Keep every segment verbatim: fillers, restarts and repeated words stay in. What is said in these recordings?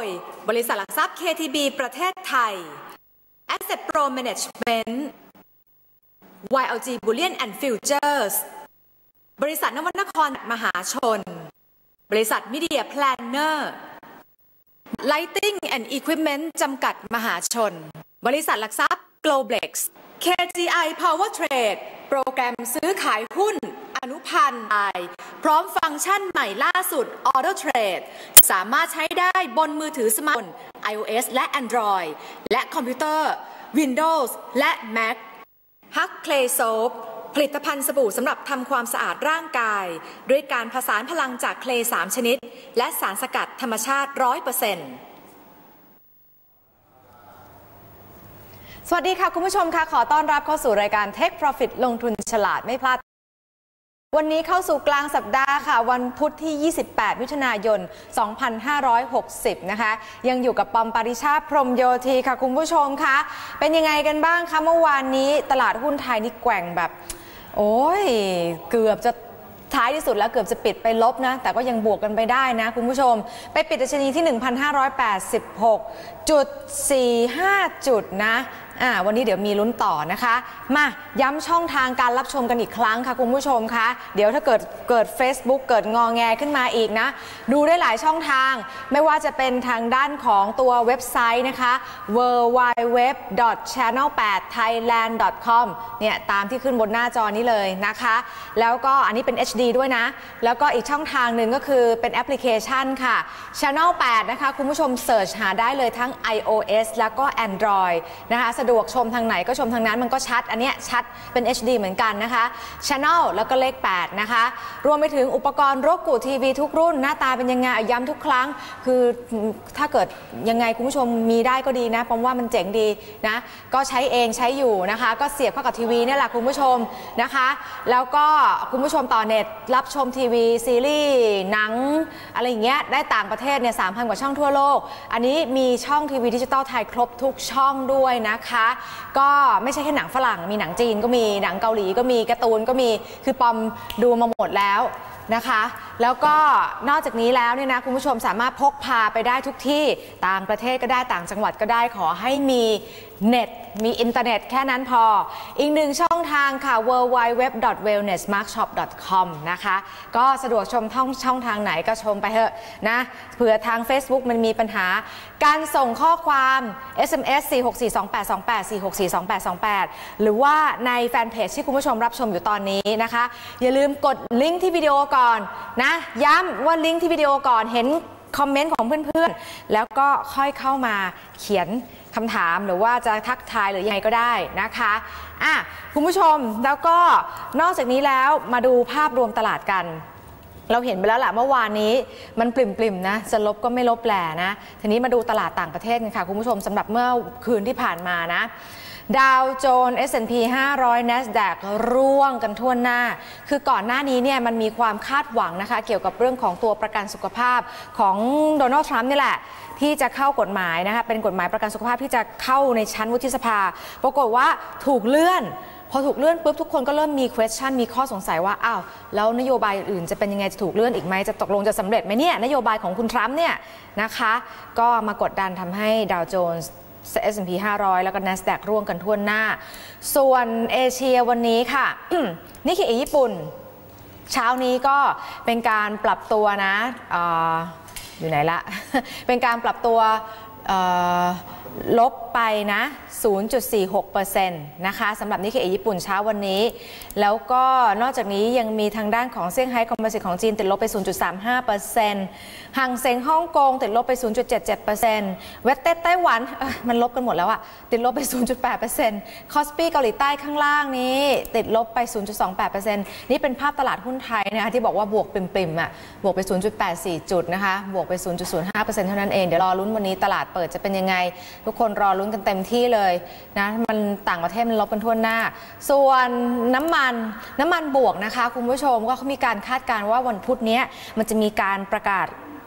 บริษัทหลักทรัพย์ เค ที บี ประเทศไทย Asset Pro Management วาย แอล จี Bullion and Futures บริษัทนวนครมหาชนบริษัท Media Planner Lighting and Equipment จำกัดมหาชนบริษัทหลักทรัพย์ Globlex เค จี ไอ Power Trade โปรแกรมซื้อขายหุ้นอนุพันธ์พร้อมฟังก์ชันใหม่ล่าสุด Auto Trade สามารถใช้ได้บนมือถือสมาร์ทโฟน iOS และ Android และคอมพิวเตอร์ Windows และ Mac Hug Clay Soap ผลิตภัณฑ์สบู่สำหรับทำความสะอาดร่างกายด้วยการผสานพลังจากเคลสามชนิดและสารสกัดธรรมชาติ ร้อยเปอร์เซ็นต์สวัสดีค่ะคุณผู้ชมค่ะขอต้อนรับเข้าสู่รายการ Take Profit ลงทุนฉลาดไม่พลาดวันนี้เข้าสู่กลางสัปดาห์ค่ะวันพุธที่ยี่สิบแปดมิถุนายนสองพันห้าร้อยหกสิบนะคะยังอยู่กับปอมปริชาติพรหมโยธีค่ะคุณผู้ชมคะเป็นยังไงกันบ้างคะเมื่อวานนี้ตลาดหุ้นไทยนี่แกว่งแบบโอ้ยเกือบจะท้ายที่สุดแล้วเกือบจะปิดไปลบนะแต่ก็ยังบวกกันไปได้นะคุณผู้ชมไปปิดดัชนีที่ หนึ่งพันห้าร้อยแปดสิบหกจุดสี่ห้า จุดนะอ่าวันนี้เดี๋ยวมีลุ้นต่อนะคะมาย้ำช่องทางการรับชมกันอีกครั้งค่ะคุณผู้ชมคะเดี๋ยวถ้าเกิดเกิด Facebook เกิดงอแงขึ้นมาอีกนะดูได้หลายช่องทางไม่ว่าจะเป็นทางด้านของตัวเว็บไซต์นะคะ ดับเบิลยู ดับเบิลยู ดับเบิลยู ดอท แชนแนล แปด ไทยแลนด์ ดอท คอม เนี่ยตามที่ขึ้นบนหน้าจอนี้เลยนะคะแล้วก็อันนี้เป็น เอช ดี ด้วยนะแล้วก็อีกช่องทางหนึ่งก็คือเป็นแอปพลิเคชันค่ะ แชนแนล แปด นะคะคุณผู้ชมเสิร์ชหาได้เลยทั้ง iOS แล้วก็ Android นะคะสะดวกชมทางไหนก็ชมทางนั้นมันก็ชัดอันเนี้ยชัดเป็น เอช ดี เหมือนกันนะคะ Channel แล้วก็เลขแปดนะคะรวมไปถึงอุปกรณ์โรกูทีวีทุกรุ่นหน้าตาเป็นยังไงย้ำทุกครั้งคือถ้าเกิดยังไงคุณผู้ชมมีได้ก็ดีนะเพราะว่ามันเจ๋งดีนะก็ใช้เองใช้อยู่นะคะก็เสียบเข้ากับทีวีนี่แหละคุณผู้ชมนะคะแล้วก็คุณผู้ชมต่อเน็ตรับชมทีวีซีรีส์หนังอะไรอย่างเงี้ยได้ต่างประเทศเนี่ย สามพัน กว่าช่องทั่วโลกอันนี้มีช่องทีวีดิจิตอลไทยครบทุกช่องด้วยนะคะก็ไม่ใช่แค่หนังฝรั่งมีหนังจีนก็มีหนังเกาหลีก็มีการ์ตูนก็มีคือปอมดูมาหมดแล้วนะคะแล้วก็นอกจากนี้แล้วเนี่ยนะคุณผู้ชมสามารถพกพาไปได้ทุกที่ต่างประเทศก็ได้ต่างจังหวัดก็ได้ขอให้มีเน็ตมีอินเทอร์เน็ตแค่นั้นพออีกหนึ่งช่องทางค่ะ ดับเบิลยู ดับเบิลยู ดับเบิลยู ดอท เวลเนสมาร์คช็อป ดอท คอม นะคะก็สะดวกชมท่องช่องทางไหนก็ชมไปเถอะนะเผื่อทาง Facebook มันมีปัญหาการส่งข้อความ เอส เอ็ม เอส สี่ หก สี่ สอง แปด สอง แปด สี่ หก สี่ สอง แปด สอง แปด หรือว่าในแฟนเพจที่คุณผู้ชมรับชมอยู่ตอนนี้นะคะอย่าลืมกดลิงก์ที่วิดีโอก่อนนะย้ำว่าลิงก์ที่วิดีโอก่อนเห็นคอมเมนต์ของเพื่อนๆแล้วก็ค่อยเข้ามาเขียนคำถามหรือว่าจะทักทายหรือยังไงก็ได้นะคะอ่ะคุณผู้ชมแล้วก็นอกจากนี้แล้วมาดูภาพรวมตลาดกันเราเห็นไปแล้วแหละเมื่อวานนี้มันปริ่มๆนะจะลบก็ไม่ลบแหละนะทีนี้มาดูตลาดต่างประเทศกันค่ะคุณผู้ชมสำหรับเมื่อคืนที่ผ่านมานะดาวโจนส์ เอส แอนด์ พี ห้าร้อย NASDAQ ร่วงกันทั่วหน้าคือก่อนหน้านี้เนี่ยมันมีความคาดหวังนะคะเกี่ยวกับเรื่องของตัวประกันสุขภาพของโดนัลด์ทรัมป์นี่แหละที่จะเข้ากฎหมายนะคะเป็นกฎหมายประกันสุขภาพที่จะเข้าในชั้นวุฒิสภาปรากฏว่าถูกเลื่อนพอถูกเลื่อนปุ๊บทุกคนก็เริ่มมี question มีข้อสงสัยว่าอ้าวแล้วนโยบายอื่นจะเป็นยังไงจะถูกเลื่อนอีกไหมจะตกลงจะสำเร็จไหมเนี่ยนโยบายของคุณทรัมป์เนี่ยนะคะก็มากดดันทำให้ดาวโจนส์เอส แอนด์ พี ห้าร้อยแล้วก็ NASDAQ ร่วงกันทั่วหน้าส่วนเอเชียวันนี้ค่ะ นิเคอิญี่ปุ่นเช้านี้ก็เป็นการปรับตัวนะ อ, อยู่ไหนละ เป็นการปรับตัวลบไปนะ ศูนย์จุดสี่หกเปอร์เซ็นต์ นะคะสำหรับนิเคอิญี่ปุ่นเช้าวันนี้แล้วก็นอกจากนี้ยังมีทางด้านของเซี่ยงไฮ้คอมโพสิตของจีนติดลบไป ศูนย์จุดสามห้าเปอร์เซ็นต์ หังเส็งฮ่องกงติดลบไป ศูนย์จุดเจ็ดเจ็ดเปอร์เซ็นต์ เวสเต็ดไต้หวันมันลบกันหมดแล้วอะติดลบไป ศูนย์จุดแปดเปอร์เซ็นต์ คอสปี้เกาหลีใต้ข้างล่างนี้ติดลบไป ศูนย์จุดสองแปดเปอร์เซ็นต์ นี่เป็นภาพตลาดหุ้นไทยนะคะที่บอกว่าบวกปริมๆอะบวกไป ศูนย์จุดแปดสี่ จุดนะคะบวกไป ศูนย์จุดศูนย์ห้าเปอร์เซ็นต์ เท่านั้นเองเดี๋ยวรอลุ้นวันนี้ตลาดเปิดจะเป็นยังไงทุกคนรอลุ้นกันเต็มที่เลยนะมันต่างประเทศมันลบกันทั่วหน้าส่วนน้ำมันน้ำมันบวกนะคะคุณผู้ชมก็เขามีการคาดการณ์ว่าวันพุธนี้มันจะมีการประกาศ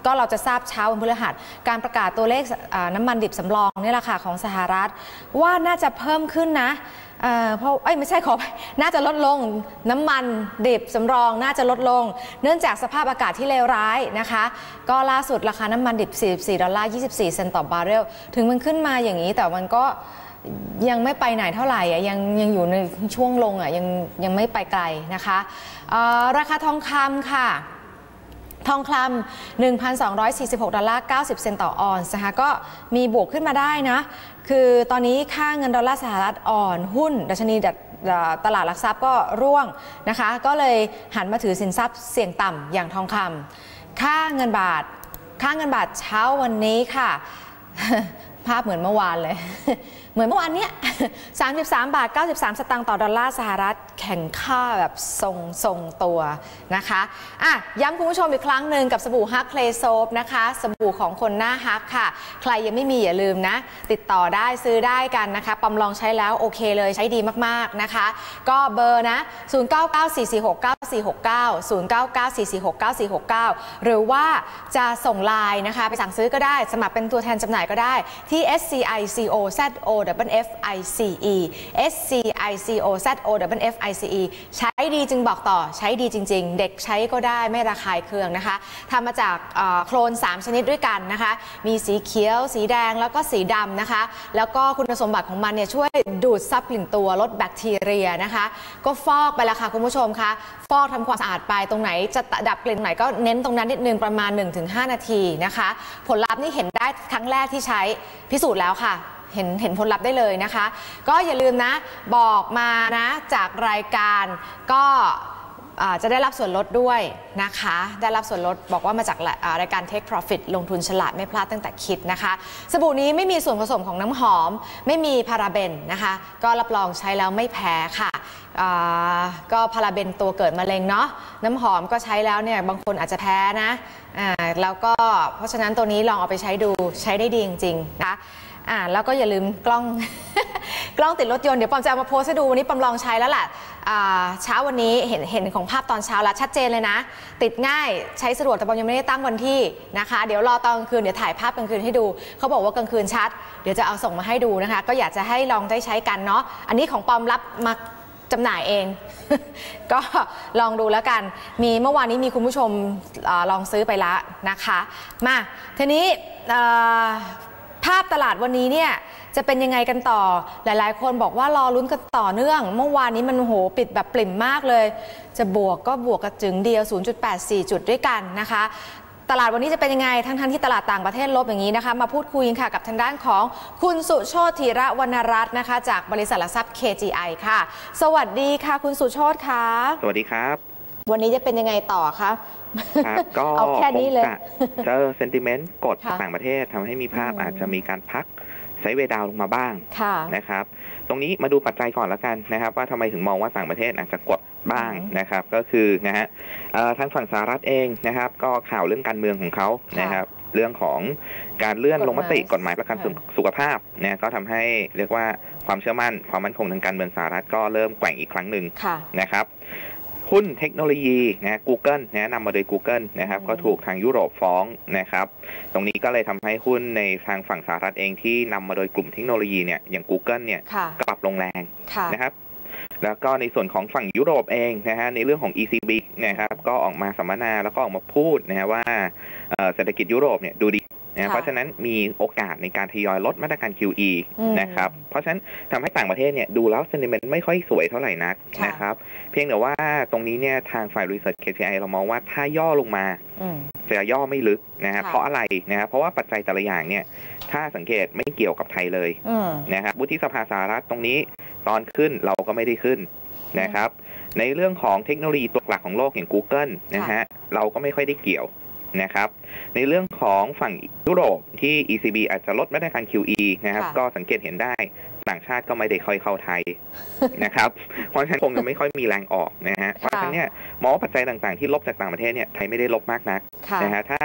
ก็เราจะทราบเช้าวันพฤหัสการประกาศตัวเลขน้ำมันดิบสำรองนี่แหละค่ะของสหรัฐว่าน่าจะเพิ่มขึ้นนะเอ่อเพราะเอ้ยไม่ใช่ขอน่าจะลดลงน้ำมันดิบสำรองน่าจะลดลงเนื่องจากสภาพอากาศที่เลวร้ายนะคะก็ล่าสุดราคาน้ำมันดิบสี่สิบสี่ดอลลาร์ยี่สิบสี่เซนต์ต่อบาร์เรลถึงมันขึ้นมาอย่างนี้แต่มันก็ยังไม่ไปไหนเท่าไหร่อ่ะยังยังอยู่ในช่วงลงอ่ะยังยังไม่ไปไกลนะคะราคาทองคำค่ะทองคำ หนึ่งพันสองร้อยสี่สิบหกดอลลาร์เก้าสิบเซนต์ต่อออนซ์นะคะก็มีบวกขึ้นมาได้นะคือตอนนี้ค่าเงินดอลลาร์สหรัฐอ่อนหุ้นดัชนีตลาดหลักทรัพย์ก็ร่วงนะคะก็เลยหันมาถือสินทรัพย์เสี่ยงต่ำอย่างทองคำค่าเงินบาทค่าเงินบาทเช้าวันนี้ค่ะ ภาพเหมือนเมื่อวานเลย เหมือนเมื่อวานเนี้ย สามสิบสามบาทเก้าสิบสามสตางค์ต่อดอลลาร์สหรัฐแข่งค่าแบบทรงทรงตัวนะคะอ่ะย้ำคุณผู้ชมอีกครั้งหนึ่งกับสบู่ฮักเคลโซฟนะคะสบู่ของคนหน้าฮักค่ะใครยังไม่มีอย่าลืมนะติดต่อได้ซื้อได้กันนะคะปอมลองใช้แล้วโอเคเลยใช้ดีมากๆนะคะก็เบอร์นะศูนย์ เก้า เก้า สี่ สี่ หก เก้า สี่ หก เก้า ศูนย์ เก้า เก้า สี่ สี่ หก เก้า สี่ หก เก้าหรือว่าจะส่งไลน์นะคะไปสั่งซื้อก็ได้สมัครเป็นตัวแทนจำหน่ายก็ได้ที่ เอส ซี ไอ ซี โอ แซด โอ ดับเบิล เอฟ ไอ ซี อี เอส ซี ไอ ซี โอ แซด โอ ดับเบิล เอฟ ไอ ซี อี ใช้ดีจึงบอกต่อใช้ดีจริงๆเด็กใช้ก็ได้ไม่ระคายเคืองนะคะทำมาจากโคลนสามชนิดด้วยกันนะคะมีสีเขียวสีแดงแล้วก็สีดำนะคะแล้วก็คุณสมบัติของมันเนี่ยช่วยดูดซับกลิ่นตัวลดแบคทีเรียนะคะก็ฟอกไปแล้วค่ะคุณผู้ชมคะฟอกทำความสะอาดไปตรงไหนจะดับกลิ่นไหนก็เน้นตรงนั้นนิดนึงประมาณ หนึ่งถึงห้า นาทีนะคะผลลัพธ์นี่เห็นได้ครั้งแรกที่ใช้พิสูจน์แล้วค่ะเห็นเห็นผลลัพธ์ได้เลยนะคะก็อย่าลืมนะบอกมานะจากรายการก็จะได้รับส่วนลดด้วยนะคะได้รับส่วนลดบอกว่ามาจากรายการ Take Profit ลงทุนฉลาดไม่พลาดตั้งแต่คิดนะคะสบู่นี้ไม่มีส่วนผสมของน้ำหอมไม่มีพาราเบนนะคะก็รับรองใช้แล้วไม่แพ้ค่ะก็พาราเบนตัวเกิดมะเร็งเนาะน้ำหอมก็ใช้แล้วเนี่ยบางคนอาจจะแพ้นะแล้วก็เพราะฉะนั้นตัวนี้ลองเอาไปใช้ดูใช้ได้ดีจริงๆนะอ่าแล้วก็อย่าลืมกล้อง กล้องติดรถยนต์เดี๋ยวปอมจะเอามาโพสให้ดูวันนี้ปอมลองใช้แล้วแหละเช้าวันนี้เห็นเห็นของภาพตอนเช้าแล้วชัดเจนเลยนะติดง่ายใช้สะดวกแต่ปอมยังไม่ได้ตั้งวันที่นะคะเดี๋ยวรอตอนกลางคืนเดี๋ยวถ่ายภาพกลางคืนให้ดูเขาบอกว่ากลางคืนชัดเดี๋ยวจะเอาส่งมาให้ดูนะคะก็อยากจะให้ลองได้ใช้กันเนาะอันนี้ของปอมรับมาจำหน่ายเอง ก็ลองดูแล้วกันมีเมื่อวานนี้มีคุณผู้ชมอลองซื้อไปแล้วนะคะมาทีนี้ภาพตลาดวันนี้เนี่ยจะเป็นยังไงกันต่อหลายๆคนบอกว่ารอลุ้นกันต่อเนื่องเมื่อวานนี้มันโหปิดแบบปริ่มมากเลยจะบวกก็บวกกระจึงเดียว ศูนย์จุดแปดสี่ จุดด้วยกันนะคะตลาดวันนี้จะเป็นยังไงทั้งทั้งที่ตลาดต่างประเทศลบอย่างนี้นะคะมาพูดคุยค่ะกับทางด้านของคุณสุโชติธีระวรรณรัตน์นะคะจากบริษัทหลักทรัพย์ เค จี ไอ ค่ะสวัสดีค่ะคุณสุโชติค่ะสวัสดีครับวันนี้จะเป็นยังไงต่อคะครับก็เอาแค่นี้เลยเจอเซนติเมนต์กดต่างประเทศทำให้มีภาพอาจจะมีการพักไซด์เวย์ดาวน์ลงมาบ้างนะครับตรงนี้มาดูปัจจัยก่อนแล้วกันนะครับว่าทำไมถึงมองว่าต่างประเทศอาจจะกดบ้างนะครับก็คือนะฮะทางฝั่งสหรัฐเองนะครับก็ข่าวเรื่องการเมืองของเขานะครับเรื่องของการเลื่อนลงมติกฎหมายประกันสุขภาพเนี่ยก็ทำให้เรียกว่าความเชื่อมั่นความมั่นคงทางการเมืองสหรัฐก็เริ่มแกว่งอีกครั้งหนึ่งนะครับหุ้นเทคโนโลยีนะ Google นะนำมาโดย Google นะครับก็ถูกทางยุโรปฟ้องนะครับตรงนี้ก็เลยทำให้หุ้นในทางฝั่งสหรัฐเองที่นำมาโดยกลุ่มเทคโนโลยีเนี่ยอย่าง Google เนี่ยปรับลงแรงนะครับแล้วก็ในส่วนของฝั่งยุโรปเองนะฮะในเรื่องของ อี ซี บี นะครับก็ออกมาสัมมนาแล้วก็ออกมาพูดนะฮะว่าเศรษฐกิจยุโรปเนี่ยดูดีนะเพราะฉะนั้นมีโอกาสในการทยอยลดมาตรการ คิว อี นะครับเพราะฉะนั้นทำให้ต่างประเทศเนี่ยดูแล้วเซนติเมนต์ไม่ค่อยสวยเท่าไหร่นักนะครับเพียงแต่ว่าตรงนี้เนี่ยทางฝ่าย Research เค จี ไอ เรามองว่าถ้าย่อลงมาจะย่อไม่ลึกนะฮะเพราะอะไรนะฮะเพราะว่าปัจจัยแต่ละอย่างเนี่ยถ้าสังเกตไม่เกี่ยวกับไทยเลยนะครับวุฒิสภาสหรัฐตรงนี้ตอนขึ้นเราก็ไม่ได้ขึ้นนะครับในเรื่องของเทคโนโลยีตัวหลักของโลกอย่าง Google นะฮะเราก็ไม่ค่อยได้เกี่ยวนะครับในเรื่องของฝั่งยุโรปที่ อี ซี บี อาจจะลดมาตรการ คิว อี นะครับก็สังเกตเห็นได้ต่างชาติก็ไม่ได้ค่อยเข้าไทยนะครับเพราะฉะนั้นคงจะไม่ค่อยมีแรงออกนะฮะเพราะฉะนั้นเนี่ยมองว่าปัจจัยต่างๆที่ลบจากต่างประเทศเนี่ยไทยไม่ได้ลบมากนักนะฮะถ้า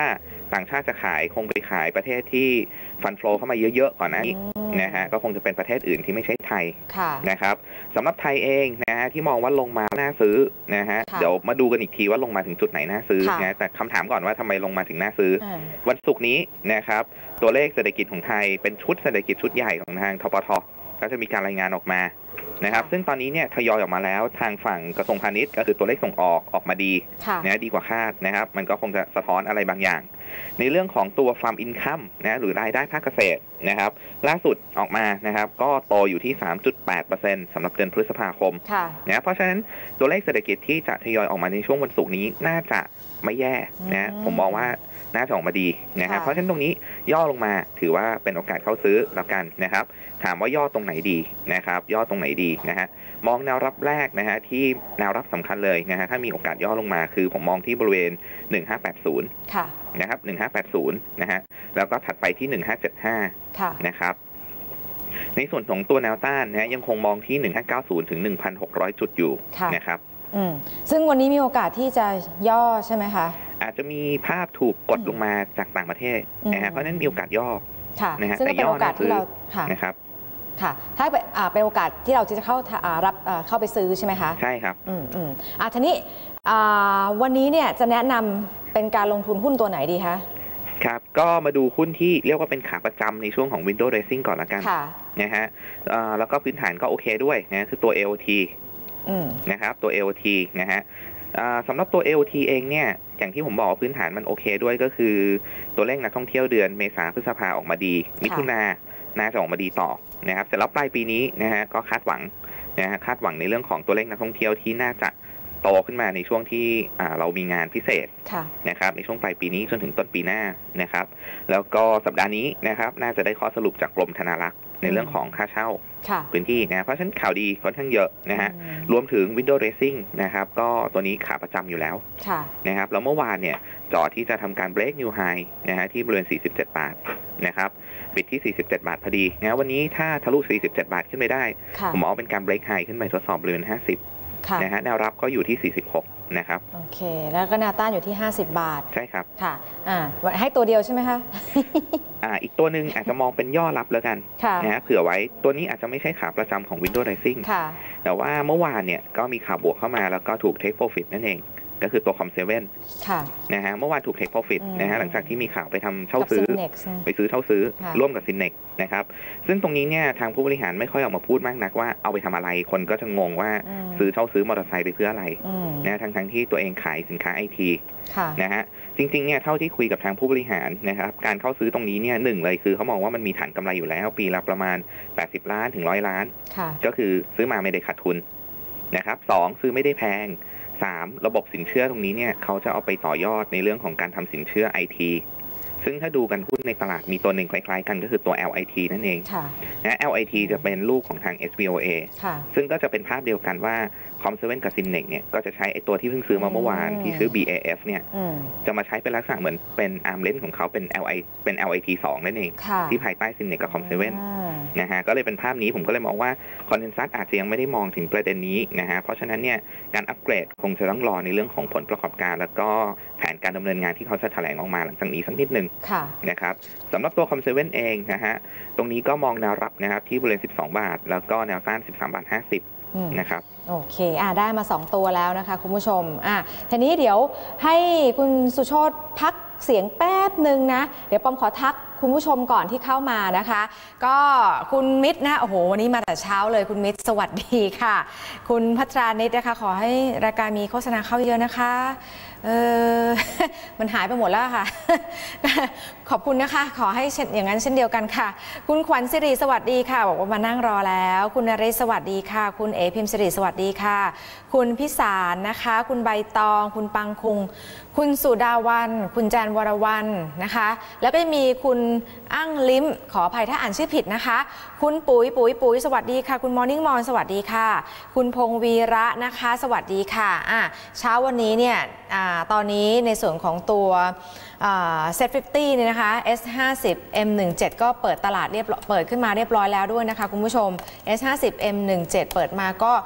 ต่างชาติจะขายคงไปขายประเทศที่ฟันโฟลเข้ามาเยอะๆก่อนหน้านี้นะฮะก็คงจะเป็นประเทศอื่นที่ไม่ใช่ไทยนะครับสำหรับไทยเองนะฮะที่มองว่าลงมาน่าซื้อนะฮะเดี๋ยวมาดูกันอีกทีว่าลงมาถึงจุดไหนน่าซื้อนะแต่คำถามก่อนว่าทำไมลงมาถึงน่าซื้อวันศุกร์นี้นะครับตัวเลขเศรษฐกิจของไทยเป็นชุดเศรษฐกิจชุดใหญ่ของทางทปท.ก็จะมีการรายงานออกมานะครับซึ่งตอนนี้เนี่ยทยอยออกมาแล้วทางฝั่งกระทรวงพาณิชย์ก็คือตัวเลขส่งออกออกมาดีนะดีกว่าคาดนะครับมันก็คงจะสะท้อนอะไรบางอย่างในเรื่องของตัวฟาร์มอินคัมนะหรือรายได้ภาคเกษตรนะครับล่าสุดออกมานะครับก็โตอยู่ที่ สามจุดแปดเปอร์เซ็นต์ สำหรับเดือนพฤษภาคมนะเพราะฉะนั้นตัวเลขเศรษฐกิจที่จะทยอยออกมาในช่วงวันศุกร์นี้น่าจะไม่แย่นะผมมองว่าน่าจะออกมาดีนะครับเพราะฉะนั้นตรงนี้ย่อลงมาถือว่าเป็นโอกาสเข้าซื้อแล้วกันนะครับถามว่าย่อตรงไหนดีนะครับย่อตรงไหนดีนะฮะมองแนวรับแรกนะฮะที่แนวรับสำคัญเลยนะฮะถ้ามีโอกาสย่อลงมาคือผมมองที่บริเวณหนึ่งห้าแปดศูนย์ค่ะนะครับหนึ่งห้าแปดศูนย์นะฮะแล้วก็ถัดไปที่หนึ่งห้าเจ็ดห้าค่ะนะครับในส่วนของตัวแนวต้านนะฮะยังคงมองที่หนึ่งห้าเก้าศูนย์ถึง หนึ่งพันหกร้อย จุดอยู่นะครับอืมซึ่งวันนี้มีโอกาสที่จะย่อใช่ไหมคะอาจจะมีภาพถูกกดลงมาจากต่างประเทศนะฮะเพราะฉะนั้นมีโอกาสย่อนะฮะซึ่งเป็นโอกาสที่เรานะครับค่ะถ้าเป็นโอกาสที่เราจะเข้ารับเข้าไปซื้อใช่ไหมคะใช่ครับอืมอืมอ่าทีนี้วันนี้เนี่ยจะแนะนำเป็นการลงทุนหุ้นตัวไหนดีคะครับก็มาดูหุ้นที่เรียกว่าเป็นขาประจำในช่วงของ Window Dressing ก่อนละกันนะฮะแล้วก็พื้นฐานก็โอเคด้วยนะคือตัว เอ โอ ที นะครับตัว เอ โอ ที นะฮะสำหรับตัว เอ โอ ที เองเนี่ยอย่างที่ผมบอกพื้นฐานมันโอเคด้วยก็คือตัวเลขนักท่องเที่ยวเดือนเมษาพฤษภาออกมาดีมิถุนาน่าจะออกมาดีต่อนะครับแต่แล้วปลายปีนี้นะฮะก็คาดหวังนะฮะคาดหวังในเรื่องของตัวเลขนักท่องเที่ยวที่น่าจะโตขึ้นมาในช่วงที่เรามีงานพิเศษนะครับในช่วงปลายปีนี้จนถึงต้นปีหน้านะครับแล้วก็สัปดาห์นี้นะครับน่าจะได้ข้อสรุปจากกรมธนารักษ์ในเรื่องของค่าเช่าพื้นที่นะเพราะฉะนั้นข่าวดีค่อนข้างเยอะนะฮะรวมถึง Window Dressing นะครับก็ตัวนี้ขาประจำอยู่แล้วนะครับแล้วเมื่อวานเนี่ยจอที่จะทำการ break new high นะฮะที่บริเวณสี่สิบเจ็ดบาทนะครับปิดที่สี่สิบเจ็ดบาทพอดีนะวันนี้ถ้าทะลุสี่สิบเจ็ดบาทขึ้นไปได้ผมมองเป็นการ break high ขึ้นไปทดสอบบริเวณห้าสิบนะฮะแนวรับก็อยู่ที่สี่สิบหกนะครับโอเคแล้วก็แนวต้านอยู่ที่ห้าสิบบาทใช่ครับค่ะอ่าให้ตัวเดียวใช่ไหมคะอ่าอีกตัวหนึ่งอาจจะมองเป็นย่อรับแล้วกันนะฮะเผื่อไว้ตัวนี้อาจจะไม่ใช่ขาประจำของ Window Dressing แต่ว่าเมื่อวานเนี่ยก็มีข่าวบวกเข้ามาแล้วก็ถูก Take Profit นั่นเองก็คือตัวคอมเซเว่นนะฮะเมื่อวานถูก Take Profit นะฮะหลังจากที่มีข่าวไปทำเช่าซื้อไปซื้อเช่าซื้อร่วมกับ Synnex นะครับซึ่งตรงนี้เนี่ยทางผู้บริหารไม่ค่อยออกมาพูดมากนักว่าเอาไปทำอะไรคนก็จะงงว่าซื้อเช่าซื้อมอเตอร์ไซค์ไปเพื่ออะไรนะทั้งทั้งที่ตัวเองขายสินค้าไอทีนะฮะจริงๆเนี่ยเท่าที่คุยกับทางผู้บริหารนะครับการเข้าซื้อตรงนี้เนี่ยหนึ่งเลยคือเขามองว่ามันมีฐานกำไรอยู่แล้วปีละประมาณแปดสิบล้านถึงหนึ่งร้อยล้านก็คือซื้อมาไม่ได้ขาดทุนนะครับสองซื้อไม่ได้แพงสามระบบสินเชื่อตรงนี้เนี่ยเขาจะเอาไปต่อยอดในเรื่องของการทำสินเชื่อ ไอ ที ซึ่งถ้าดูกันหุ้นในตลาดมีตัวหนึ่งคล้ายๆกันก็คือตัว แอล ไอ ที นั่นเองนะ แอล ไอ ที จะเป็นลูกของทาง เอส วี โอ เอ ซึ่งก็จะเป็นภาพเดียวกันว่าคอมเซเว่นกับ Synnex เนี่ยก็จะใช้ไอตัวที่เพิ่งซื้อมาเมื่อวานที่ชื่อ บี เอ เอฟ เนี่ยจะมาใช้เป็นลักษณะเหมือนเป็น arm length ของเขาเป็น แอล ไอ เป็น แอล ไอ ที สอง นั่นเองที่ภายใต้ Synnex กับ คอมเซเว่น นะฮะก็เลยเป็นภาพนี้ผมก็เลยมองว่าคอนเซนซัสอาจจะยังไม่ได้มองถึงประเด็นนี้นะฮะเพราะฉะนั้นเนี่ยการอัปเกรดคงจะต้องรอในเรื่องของผลประกอบการแล้วก็แผนการดำเนินงานที่เขาจะแถลงออกมาหลังจากนี้สักนิดนึงนะครับสำหรับตัวคอมเซเว่นเองนะฮะตรงนี้ก็มองแนวรับนะครับที่บริเวณสิบสองบาทแล้วก็แนวต้านสิบสามบาทห้าสิบนะครับโอเคอ่าได้มาสองตัวแล้วนะคะคุณผู้ชมอ่ะทีนี้เดี๋ยวให้คุณสุโชติพักเสียงแป๊บหนึ่งนะเดี๋ยวปอมขอทักคุณผู้ชมก่อนที่เข้ามานะคะก็คุณมิตรนะโอ้โหวันนี้มาแต่เช้าเลยคุณมิตรสวัสดีค่ะคุณพัทรานิตนะคะขอให้รายการมีโฆษณาเข้าเยอะนะคะเออมันหายไปหมดแล้วค่ะขอบคุณนะคะขอให้อย่างนั้นเช่นเดียวกันค่ะคุณขวัญสิริสวัสดีค่ะบอกว่ามานั่งรอแล้วคุณนริศสวัสดีค่ะคุณเอพิมสิริสวัสดีค่ะคุณพิสารนะคะคุณใบตองคุณปังคุงคุณสุดาวันคุณแจนวรวรรณนะคะแล้วก็จะมีคุณอั้งลิ้มขออภัยถ้าอ่านชื่อผิดนะคะคุณปุ๋ยปุ๋ยปุ๋ยสวัสดีค่ะคุณมอร์นิ่งมอนสวัสดีค่ะคุณพงวีระนะคะสวัสดีค่ะอ่ะเช้าวันนี้เนี่ยตอนนี้ในส่วนของตัวเซ็ต ห้าสิบเนี่ยนะคะ เอส ห้าสิบ เอ็ม สิบเจ็ด ก็เปิดตลาดเรียบเปิดขึ้นมาเรียบร้อยแล้วด้วยนะคะคุณผู้ชม เอส ห้าสิบ เอ็ม สิบเจ็ด เปิดมาก็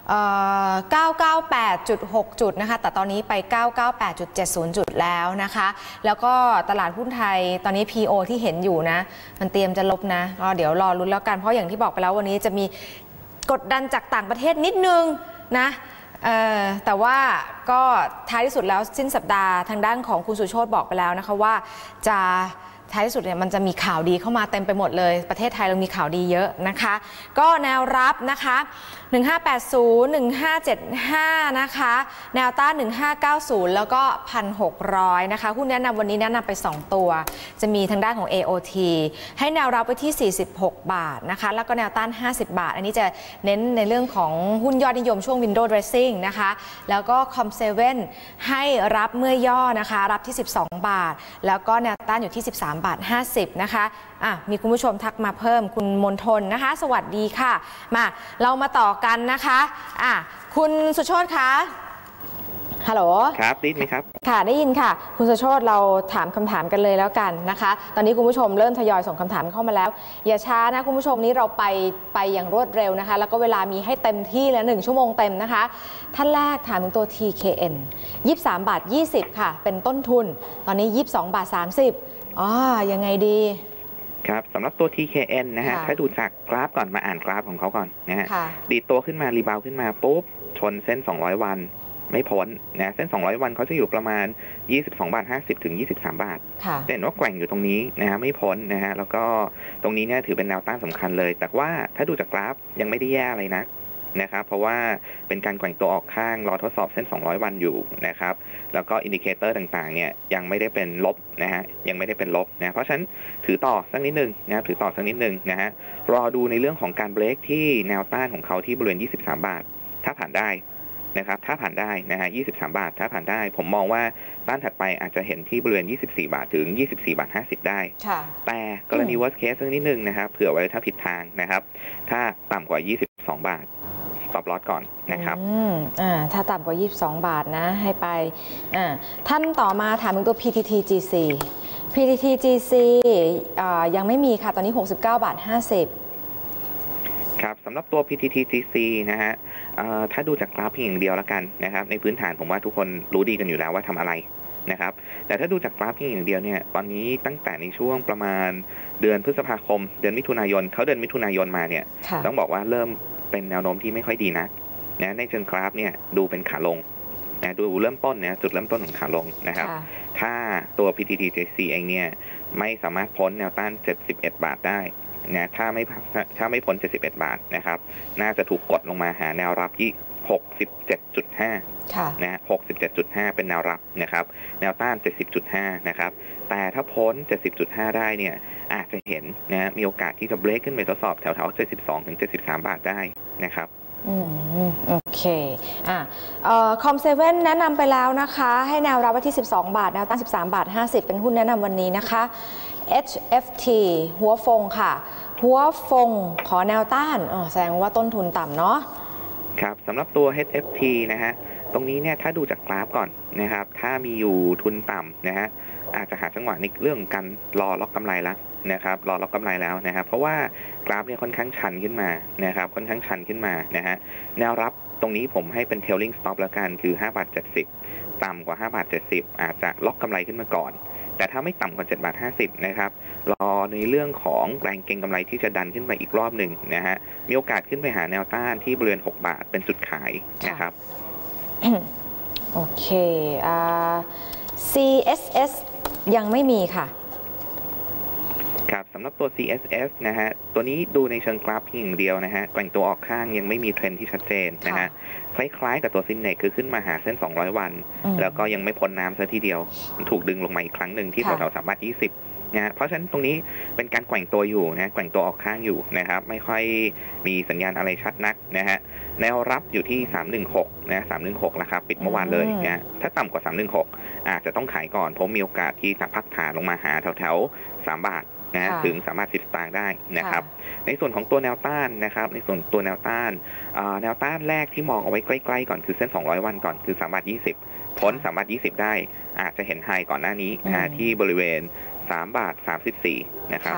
เก้าเก้าแปดจุดหก จุดนะคะแต่ตอนนี้ไป เก้าเก้าแปดจุดเจ็ดศูนย์ จุดแล้วนะคะแล้วก็ตลาดหุ้นไทยตอนนี้ พี โอ ที่เห็นอยู่นะมันเตรียมจะลบนะก็เดี๋ยวรอลุ้นแล้วกันเพราะอย่างที่บอกไปแล้ววันนี้จะมีกดดันจากต่างประเทศนิดนึงนะแต่ว่าก็ท้ายที่สุดแล้วสิ้นสัปดาห์ทางด้านของคุณสุโชติบอกไปแล้วนะคะว่าจะท้ายที่สุดเนี่ยมันจะมีข่าวดีเข้ามาเต็มไปหมดเลยประเทศไทยเรามีข่าวดีเยอะนะคะก็แนวรับนะคะหนึ่งห้าแปดศูนย์ หนึ่งห้าเจ็ดห้านะคะแนวต้านหนึ่งห้าเก้าศูนย์แล้วก็ หนึ่งพันหกร้อย นะคะหุ้นแนะนำวันนี้แนะนำไปสองตัวจะมีทางด้านของ เอ โอ ที ให้แนวรับไว้ที่สี่สิบหกบาทนะคะแล้วก็แนวต้านห้าสิบบาทอันนี้จะเน้นในเรื่องของหุ้นยอดนิยมช่วง Window Dressing นะคะแล้วก็ คอม เซเว่น ให้รับเมื่อย่อนะคะรับที่สิบสองบาทแล้วก็แนวต้านอยู่ที่สิบสามบาทห้าสิบนะคะอ่ะมีคุณผู้ชมทักมาเพิ่มคุณมนทนนะคะสวัสดีค่ะมาเรามาต่อกันนะคะอ่ะคุณสุโชติคะฮัลโหลครับได้ยินไหมครับค่ะได้ยินค่ะคุณสุโชติเราถามคำถามกันเลยแล้วกันนะคะตอนนี้คุณผู้ชมเริ่มทยอยส่งคำถามเข้ามาแล้วอย่าช้านะคุณผู้ชมนี้เราไปไปอย่างรวดเร็วนะคะแล้วก็เวลามีให้เต็มที่แล้วหนึ่งชั่วโมงเต็มนะคะท่านแรกถามถึงตัว ที เค เอ็น ยี่สิบสามบาทยี่สิบค่ะเป็นต้นทุนตอนนี้ยี่สิบสองบาทสามสิบอ๋อยังไงดีครับสำหรับตัว ที เค เอ็น นะฮะถ้าดูจากกราฟก่อนมาอ่านกราฟของเขาก่อนนะฮะดีดตัวขึ้นมารีบาวขึ้นมาปุ๊บชนเส้นสองร้อยวันไม่พ้นนะเส้นสองร้อยวันเขาจะอยู่ประมาณยี่สิบสองบาทห้าสิบถึงยี่สิบสามบาทเห็นว่าแกว่งอยู่ตรงนี้นะฮะไม่พ้นนะฮะแล้วก็ตรงนี้เนี่ยถือเป็นแนวต้านสำคัญเลยแต่ว่าถ้าดูจากกราฟยังไม่ได้แย่อะไรนะนะครับเพราะว่าเป็นการแกว่งตัวออกข้างรอทดสอบเส้นสองร้อยวันอยู่นะครับแล้วก็อินดิเคเตอร์ต่างๆเนี่ยยังไม่ได้เป็นลบนะฮะยังไม่ได้เป็นลบนะเพราะฉะนั้นถือต่อสักนิดนึงนะถือต่อสักนิดนึงนะฮะรอดูในเรื่องของการเบรกที่แนวต้านของเขาที่บริเวณยี่สิบสามบาทถ้าผ่านได้นะครับถ้าผ่านได้นะฮะยี่สิบสามบาทถ้าผ่านได้ผมมองว่าต้านถัดไปอาจจะเห็นที่บริเวณยี่สิบสี่บาทถึงยี่สิบสี่บาทห้าสิบได้แต่กรณี worst case สักนิดนึงนะครับเผื่อไว้ถ้าผิดทางนะครับถ้าต่ำกว่ายี่สิบสองบาทstop loss ก่อนนะครับอืมอ่าถ้าต่ำกว่ายี่สิบสองบาทนะให้ไปอ่าท่านต่อมาถามถึงตัว พี ที ที จี ซี พี ที ที จี ซี อ่ายังไม่มีค่ะตอนนี้หกสิบเก้าบาทห้าสิบครับสำหรับตัว พี ที ที จี ซี นะฮะถ้าดูจากกราฟเพียงอย่างเดียวแล้วกันนะครับในพื้นฐานผมว่าทุกคนรู้ดีกันอยู่แล้วว่าทำอะไรนะครับแต่ถ้าดูจากกราฟเพียงอย่างเดียวเนี่ยตอนนี้ตั้งแต่ในช่วงประมาณเดือนพฤษภาคมเดือนมิถุนายนเขาเดือนมิถุนายนมาเนี่ยต้องบอกว่าเริ่มเป็นแนวโน้มที่ไม่ค่อยดีนะนะในเชิงกราฟเนี่ยดูเป็นขาลงนะดูเริ่มต้นเนี่ยจุดเริ่มต้นของขาลงนะครับถ้าตัว พี ที ที จี ซี เองเนี่ยไม่สามารถพ้นแนวต้านเจ็ดสิบเอ็ดบาทได้นะถ้าไม่ถ้าไม่พ้นเจ็ดสิบเอ็ดบาทนะครับน่าจะถูกกดลงมาหาแนวรับที่หกสิบเจ็ดจุดห้านะ หกสิบเจ็ดจุดห้า เป็นแนวรับนะครับแนวต้าน เจ็ดสิบจุดห้า นะครับแต่ถ้าพ้น เจ็ดสิบจุดห้า ได้เนี่ยอาจจะเห็นนะมีโอกาสที่จะเบรกขึ้นไปทดสอบแถวๆเจ็ดสิบสองถึงเจ็ดสิบสามบาทได้นะครับอืมโอเคอ่ะเอ่อ คอม เซเว่น แนะนำไปแล้วนะคะให้แนวรับไว้ที่สิบสองบาทแนวต้านสิบสามบาทห้าสิบเป็นหุ้นแนะนำวันนี้นะคะ เอช เอฟ ที หัวฟงค่ะหัวฟงขอแนวต้านอ๋อแสดงว่าต้นทุนต่ำเนาะครับสำหรับตัว เอช เอฟ ที นะฮะตรงนี้เนี่ยถ้าดูจากกราฟก่อนนะครับถ้ามีอยู่ทุนต่ำนะฮะอาจจะหาจังหวะในเรื่องการรอล็อกกำไรแล้วนะครับรอล็อกกำไรแล้วนะครับเพราะว่ากราฟเนี่ยค่อนข้างชันขึ้นมานะครับค่อนข้างชันขึ้นมานะฮะแนวรับตรงนี้ผมให้เป็น trailing stop แล้วกันคือห้าบาทเจ็ดสิบต่ำกว่าห้าบาทเจ็ดสิบอาจจะล็อกกำไรขึ้นมาก่อนแต่ถ้าไม่ต่ำกว่าเจ็ดบาทห้าสิบนะครับรอในเรื่องของแรงเก็งกำไรที่จะดันขึ้นไปอีกรอบหนึ่งนะฮะมีโอกาสขึ้นไปหาแนวต้านที่บริเวณหกบาทเป็นจุดขายนะครับโอเคอ่า ซี เอส เอส ยังไม่มีค่ะครับสำหรับตัว ซี เอส เอส นะฮะตัวนี้ดูในเชิงกราฟเพียงอย่างเดียวนะฮะแกว่งตัวออกข้างยังไม่มีเทรนด์ที่ชัดเจนนะฮะคล้ายๆกับตัวซินเนกคือขึ้นมาหาเส้นสองร้อยวันแล้วก็ยังไม่พ้นน้ำซะทีเดียวถูกดึงลงมาอีกครั้งหนึ่งที่แถวๆสามบาทยี่สิบนะฮะเพราะฉะนั้นตรงนี้เป็นการแกว่งตัวอยู่นะแกว่งตัวออกข้างอยู่นะครับไม่ค่อยมีสัญญาณอะไรชัดนักนะฮะแนวรับอยู่ที่สามหนึ่งหกนะสามหนึ่งหกนะครับปิดเมื่อวานเลยนะถ้าต่ำกว่าสามหนึ่งหกอาจจะต้องขายก่อนเพราะมีโอกาสที่จะพักฐานลงมาหาแถวๆสามบาทนะถึงสามารถสิบสตางค์ได้นะครับในส่วนของตัวแนวต้านนะครับในส่วนตัวแนวต้านแนวต้านแรกที่มองเอาไว้ใกล้ๆก่อนคือเส้นสองร้อยวันก่อนคือสามบาทยี่สิบพ้นสามบาทยี่สิบได้อาจจะเห็นไฮก่อนหน้านี้ที่บริเวณสามบาทสามสิบสี่นะครับ